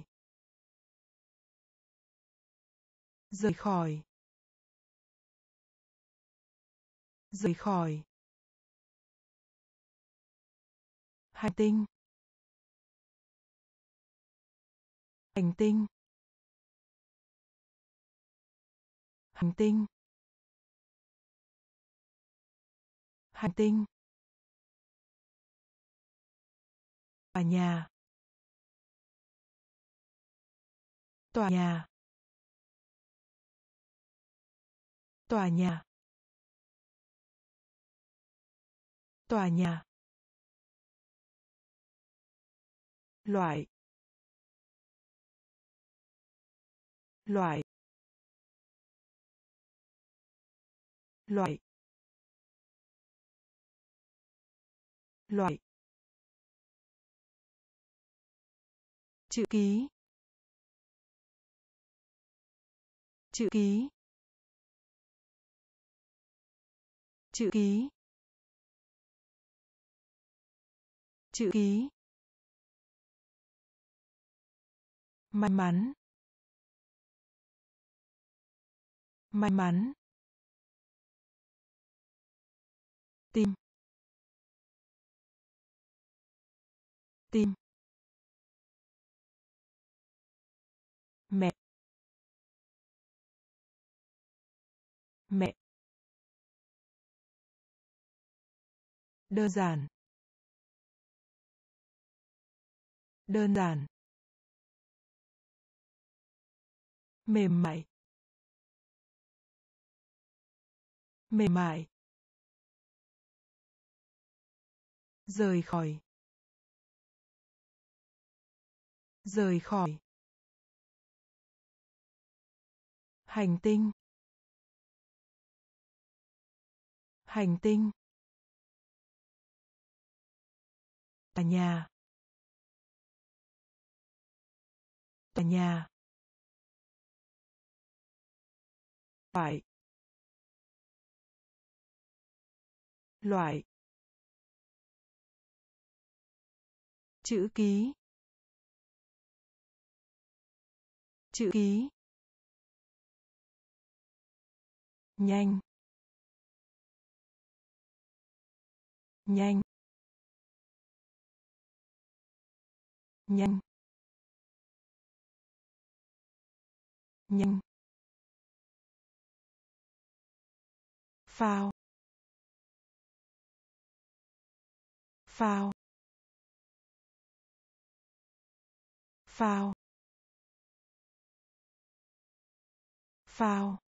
Rời khỏi. Rời khỏi. Hành tinh. Hành tinh. Hành tinh. Hành tinh. Tòa nhà. Tòa nhà. Tòa nhà. Tòa nhà. Loại. Loại. Loại. Loại. Chữ ký. Chữ ký. Chữ ký. Chữ ký. May mắn. May mắn. Tim. Tim. Mẹ. mẹ, đơn giản, đơn giản, mềm mại, mềm mại, rời khỏi, rời khỏi, hành tinh, hành tinh, tòa nhà, tòa nhà, loại, loại, chữ ký, chữ ký, nhanh, nhanh, nhanh, nhanh, phao, phao, phao, phao,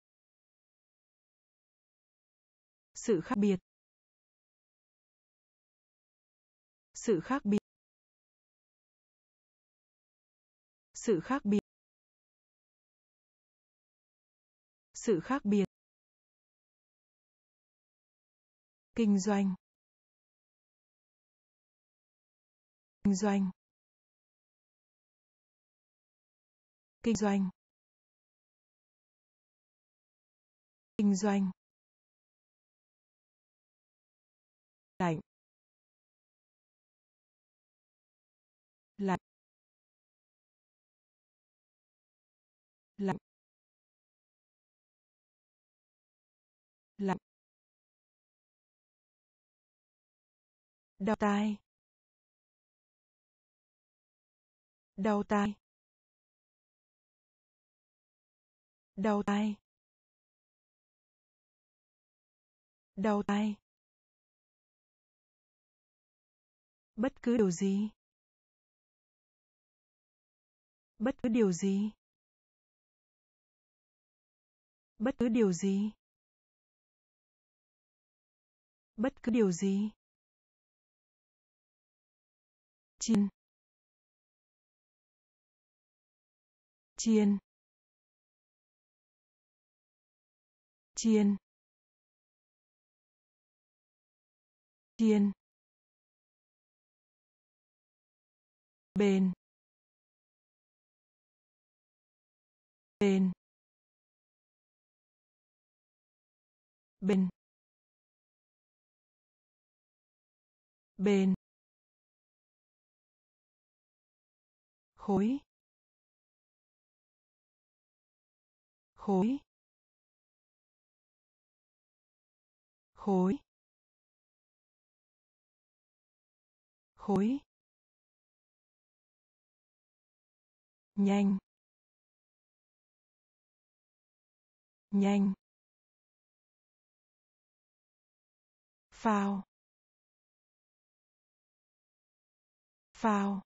sự khác biệt, sự khác biệt, sự khác biệt, sự khác biệt, kinh doanh, kinh doanh, kinh doanh, kinh doanh, lạnh, lạnh, lạnh, lạnh, đau tai, đau tai, đau tai, đau tai, bất cứ điều gì, bất cứ điều gì, bất cứ điều gì, bất cứ điều gì, chiên, chiên, chiên, chiên, bền, bền, bền, bền, khối, khối, khối, khối, nhanh, nhanh, phao, phao,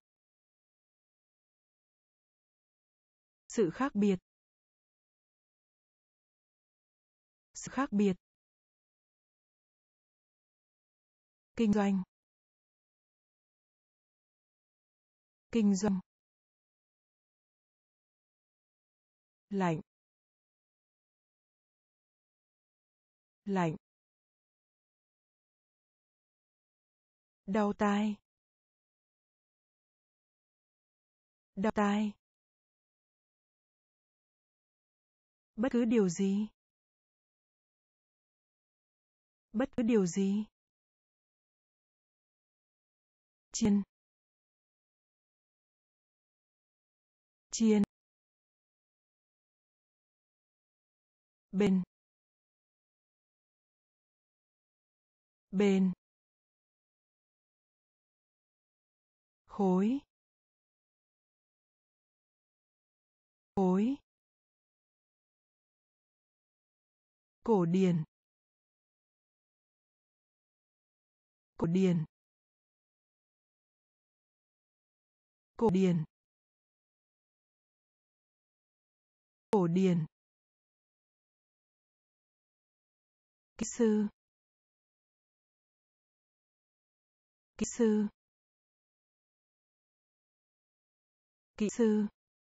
sự khác biệt, sự khác biệt, kinh doanh, kinh doanh, lạnh, lạnh, đau tai, đau tai, bất cứ điều gì, bất cứ điều gì, chiên, chiên, bền, bền, khối, khối, cổ điển, cổ điển, cổ điển, cổ điển, kỹ sư, kỹ sư, kỹ sư,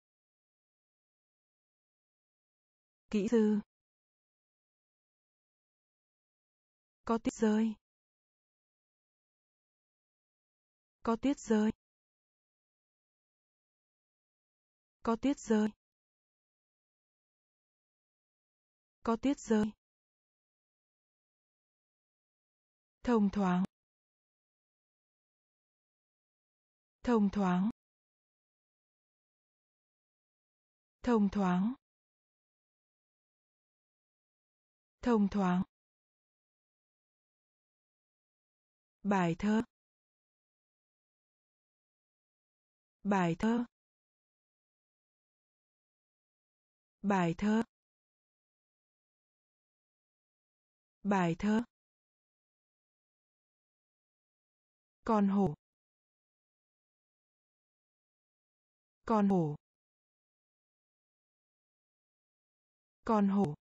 kỹ sư, có tuyết rơi, có tuyết rơi, có tuyết rơi, có tuyết rơi, thông thoáng, thông thoáng, thông thoáng, thông thoáng, bài thơ, bài thơ, bài thơ, bài thơ, con hổ, con hổ, con hổ,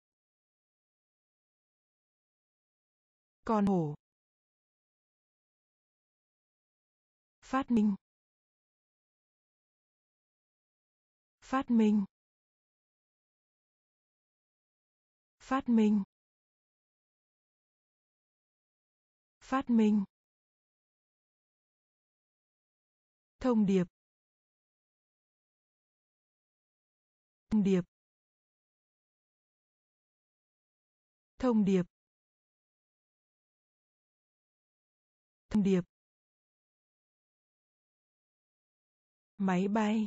con hổ, phát minh, phát minh, phát minh, phát minh, thông điệp, thông điệp, thông điệp, thông điệp, máy bay,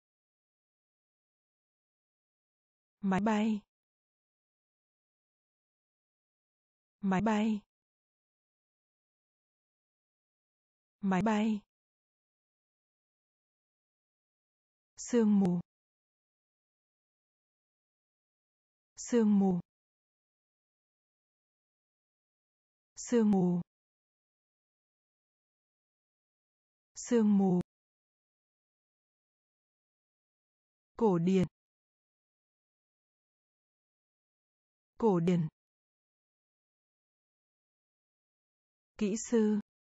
máy bay, máy bay, máy bay, sương mù, sương mù, sương mù, sương mù, cổ điển, cổ điển, kỹ sư,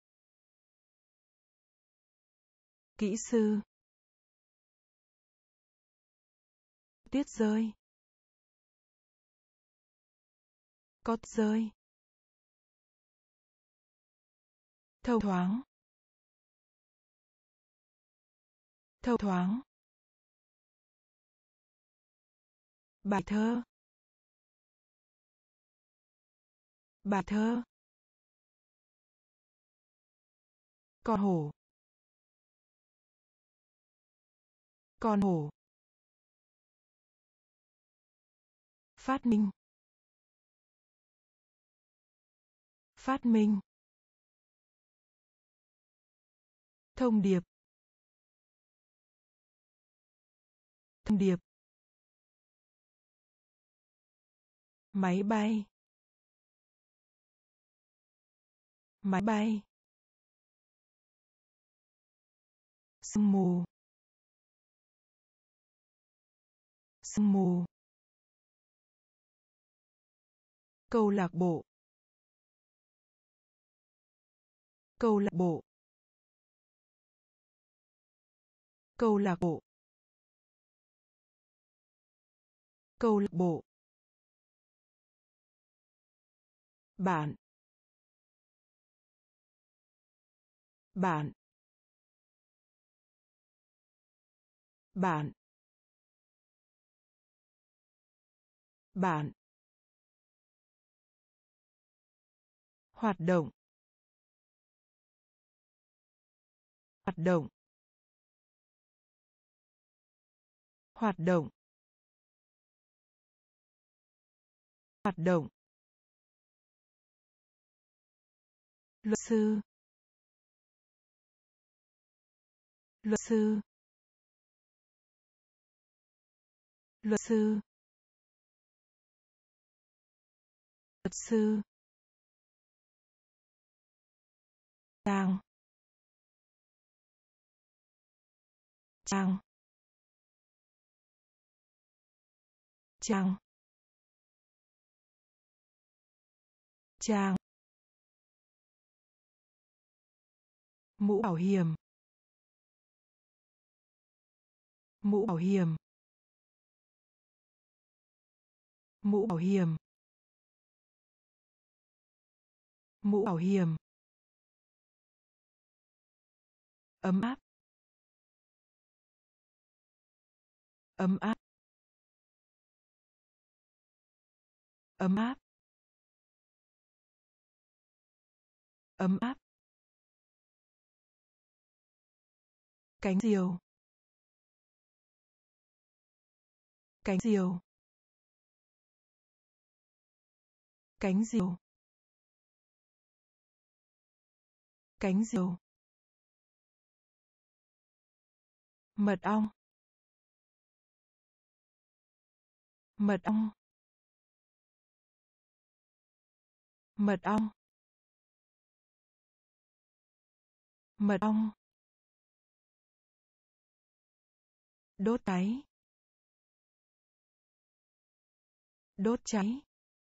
kỹ sư, tuyết rơi, có tuyết rơi, thông thoáng, thông thoáng, bài thơ, bài thơ, con hổ, con hổ, phát minh, phát minh, thông điệp, thông điệp, máy bay, máy bay, sương mù, sương mù, câu lạc bộ, câu lạc bộ, câu lạc bộ, câu lạc bộ, bạn, bạn, bạn, bạn, hoạt động, hoạt động, hoạt động, hoạt động, luật sư, luật sư, luật sư, luật sư, trang, trang, trang, trang, mũ bảo hiểm, mũ bảo hiểm, mũ bảo hiểm, mũ bảo hiểm, ấm áp, ấm áp, ấm áp, ấm áp, cánh diều, cánh diều, cánh diều, cánh diều, mật ong, mật ong, mật ong, mật ong, đốt cháy, đốt cháy,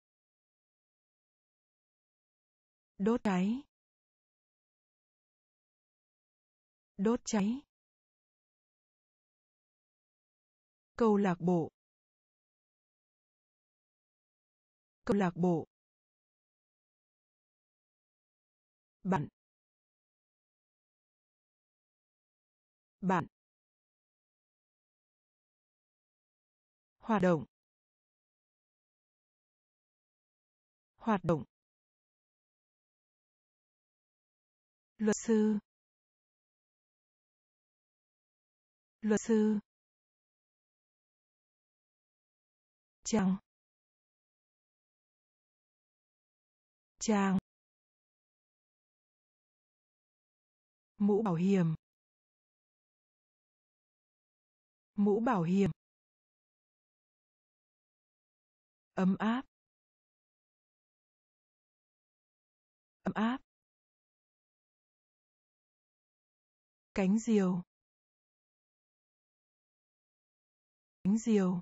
đốt cháy, đốt cháy, câu lạc bộ, câu lạc bộ, bạn, bạn, hoạt động, hoạt động, luật sư, luật sư, trang, trang, mũ bảo hiểm, mũ bảo hiểm, ấm áp, ấm áp, cánh diều, cánh diều,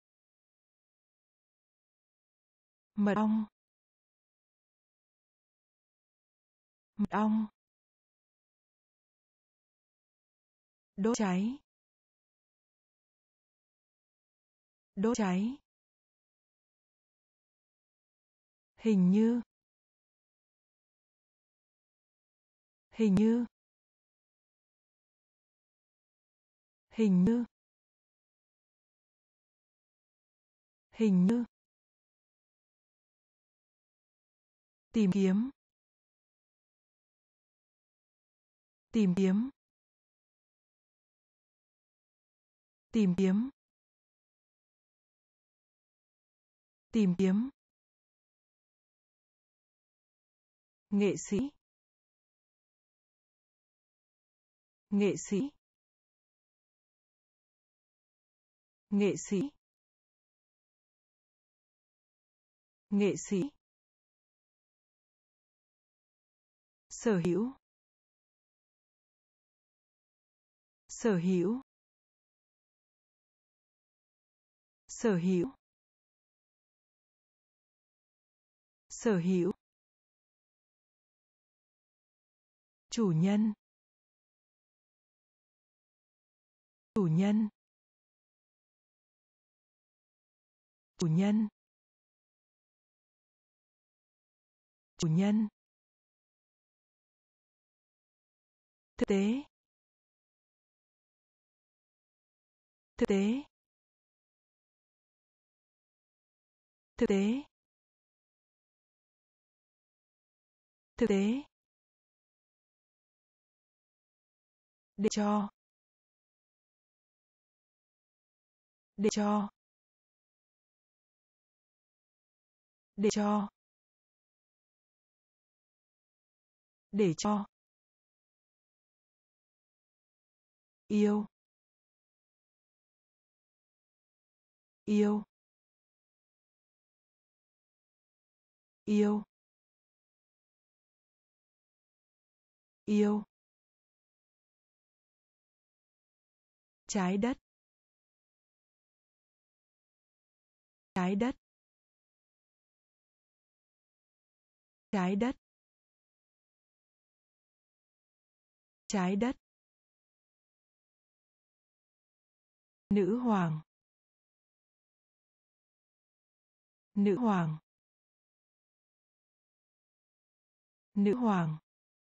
mật ong, mật ong, đốt cháy, đốt cháy, hình như, hình như, hình như, hình như, tìm kiếm, tìm kiếm, tìm kiếm, tìm kiếm, nghệ sĩ, nghệ sĩ, nghệ sĩ, nghệ sĩ, sở hữu, sở hữu, sở hữu, sở hữu, chủ nhân, chủ nhân, chủ nhân, chủ nhân, thực tế, thực tế, thực tế, thực tế, để cho, để cho, để cho, để cho, yêu, yêu, Yêu. Yêu. Trái đất. Trái đất. Trái đất. Trái đất. Nữ hoàng. Nữ hoàng. Nữ hoàng.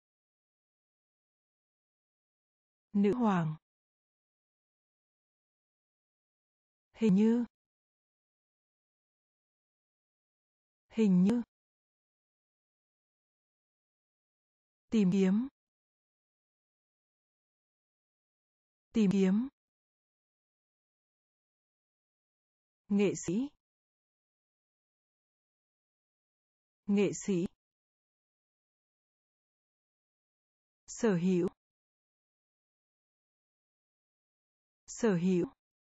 Nữ hoàng. Hình như. Hình như. Tìm kiếm. Tìm kiếm. Nghệ sĩ. Nghệ sĩ. Sở hữu. Sở hữu.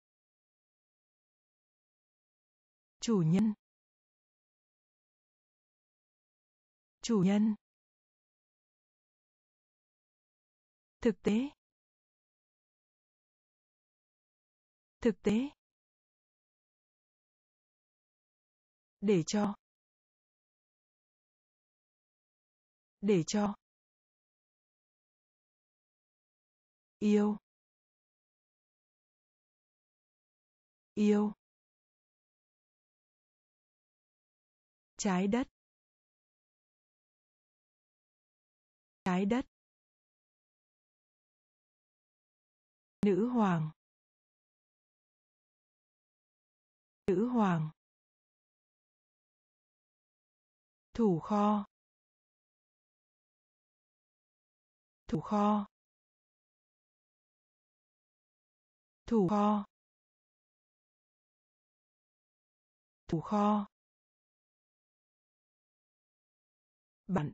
Chủ nhân. Chủ nhân. Thực tế. Thực tế. Để cho. Để cho. Yêu. Yêu. Trái đất. Trái đất. Nữ hoàng. Nữ hoàng. Thủ kho. Thủ kho. Thủ kho. Thủ kho. Bạn.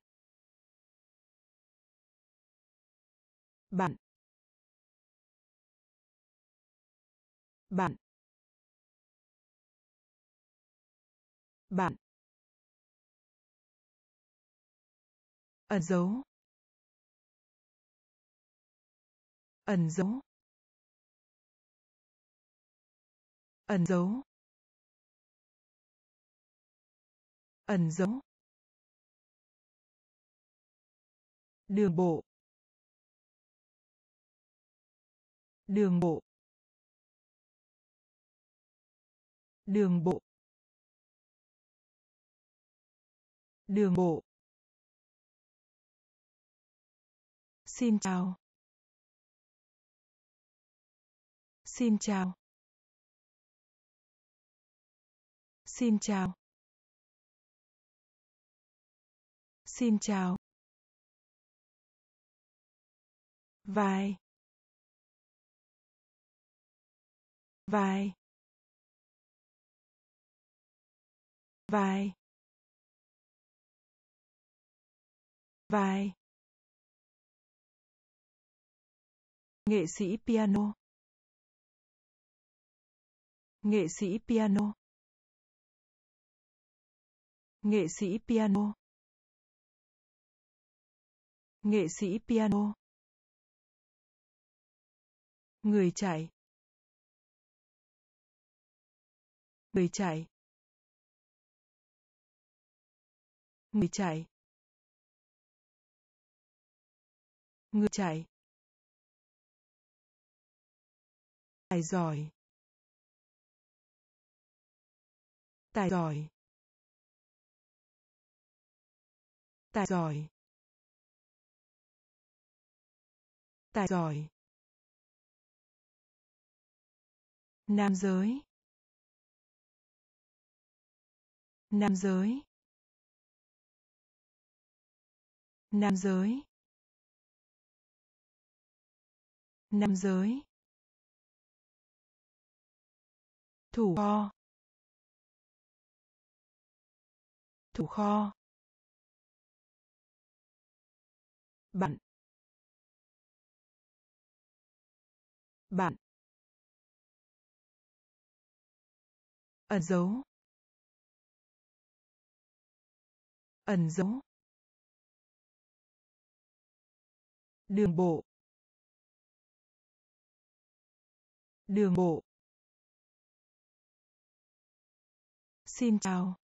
Bạn. Bạn. Bạn. Ẩn dấu. Ẩn dấu. Ẩn dấu. Ẩn dấu. Đường bộ. Đường bộ. Đường bộ. Đường bộ. Xin chào. Xin chào. Xin chào. Xin chào. Vai. Vai. Vai. Vai. Nghệ sĩ piano. Nghệ sĩ piano. Nghệ sĩ piano. Nghệ sĩ piano. Người chạy. Người chạy. Người chạy. Người chạy. Tài giỏi. Tài giỏi. Tài giỏi. Tài giỏi. Nam giới. Nam giới. Nam giới. Nam giới. Thủ kho. Thủ kho. Bạn. Bạn. Ẩn dấu. ẩn dấu, đường bộ, đường bộ, xin chào,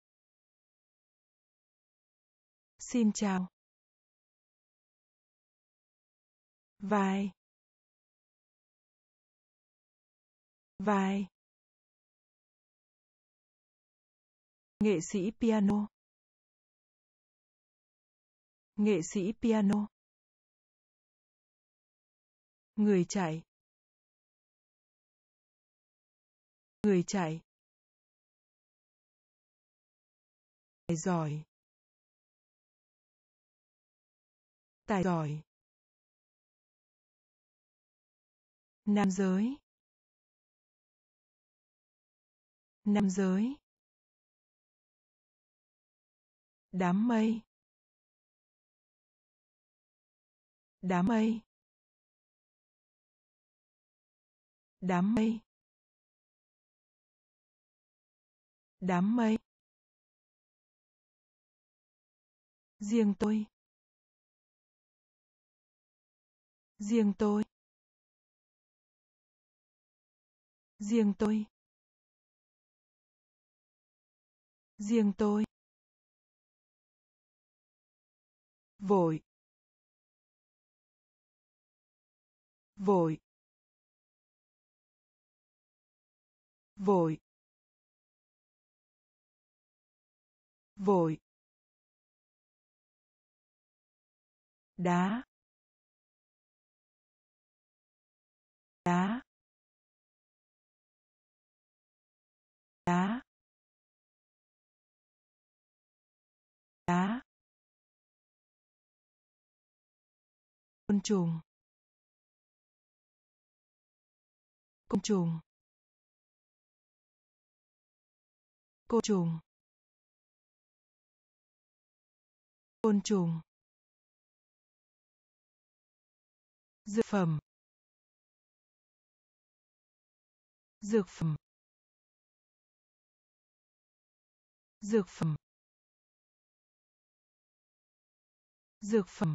xin chào, vai, vai, nghệ sĩ piano, nghệ sĩ piano, người chạy, người chạy, tài giỏi, tài giỏi, nam giới, nam giới, đám mây, đám mây, đám mây, đám mây, riêng tôi, riêng tôi, riêng tôi, riêng tôi, vội, vội, vội, vội, đá, đá, đá, đá, côn trùng, côn trùng, côn trùng, côn trùng, dược phẩm, dược phẩm, dược phẩm, dược phẩm,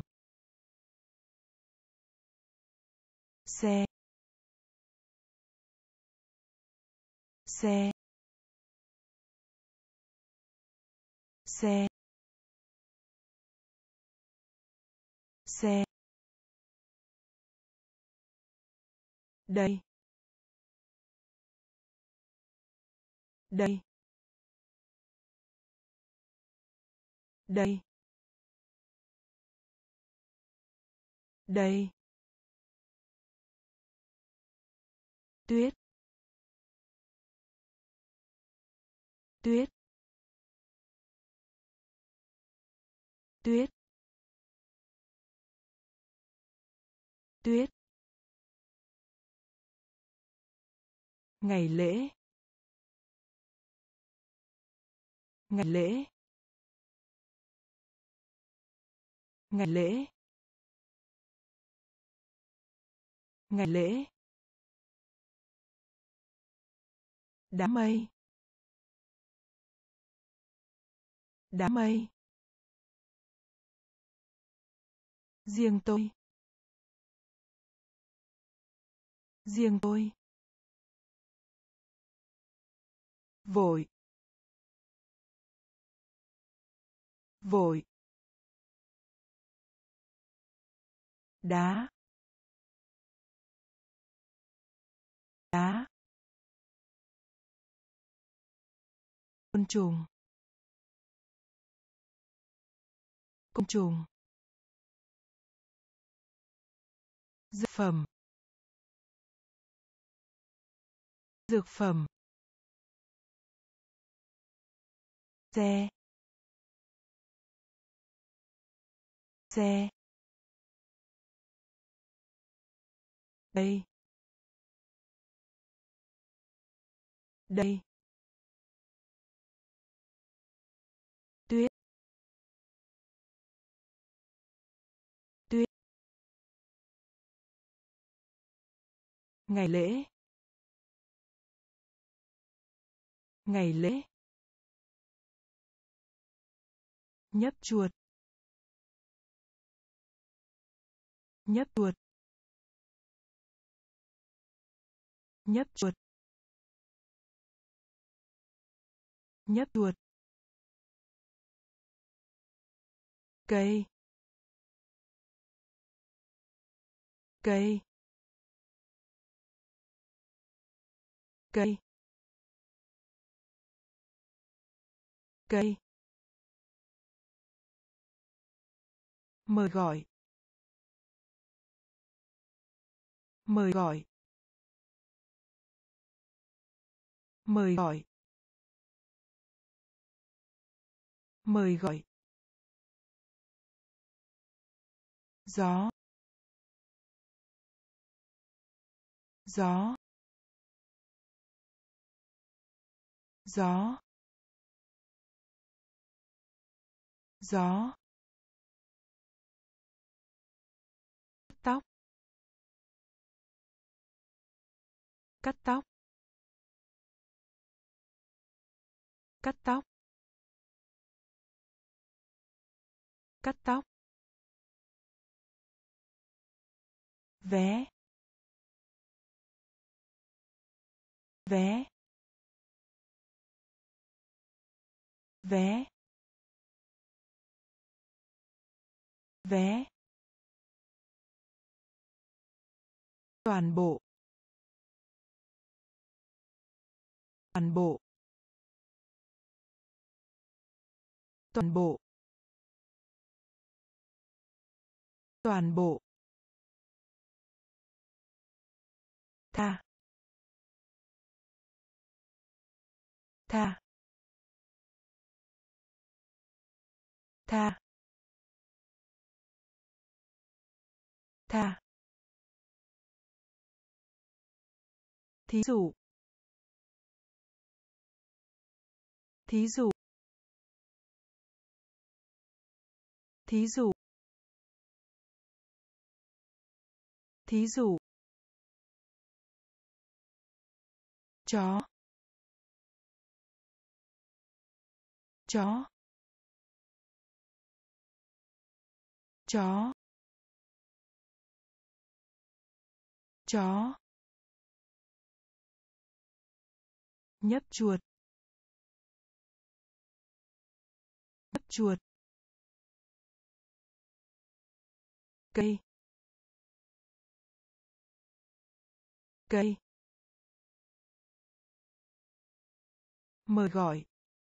xe, xe, xe, xe, đây, đây, đây, đây, tuyết, tuyết, tuyết, tuyết, ngày lễ, ngày lễ, ngày lễ, ngày lễ, đám mây, đám mây, riêng tôi, riêng tôi, vội, vội, đá, đá, côn trùng, côn trùng, dược phẩm, dược phẩm, xe, xe, đây, đây, tuyết, tuyết, ngày lễ, ngày lễ, nhấp chuột, nhấp chuột, nhấp chuột, nhấp chuột, cây, cây, cây, cây, mời gọi, mời gọi, mời gọi, mời gọi, gió, gió, gió, gió, tóc, cắt tóc, cắt tóc, cắt tóc, vé, vé, vé, vé, toàn bộ, toàn bộ, toàn bộ, toàn bộ, tha, tha, tha, tha, thí dụ, thí dụ, thí dụ, thí dụ, chó, chó, chó, chó, nhấp chuột, nhấp chuột, cây, cây, mời gọi,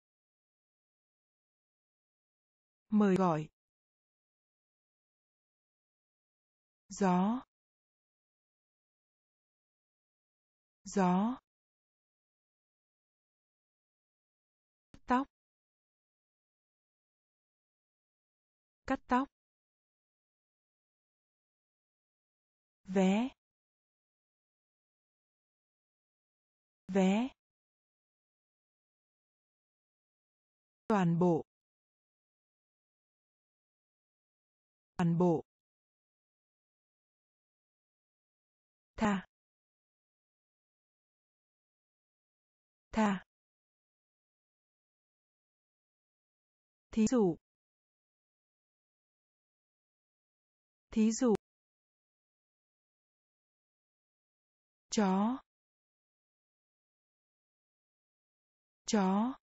mời gọi, gió, gió, tóc, cắt tóc, vé, vé, toàn bộ, toàn bộ, tha, tha, thí dụ, thí dụ, chó, chó,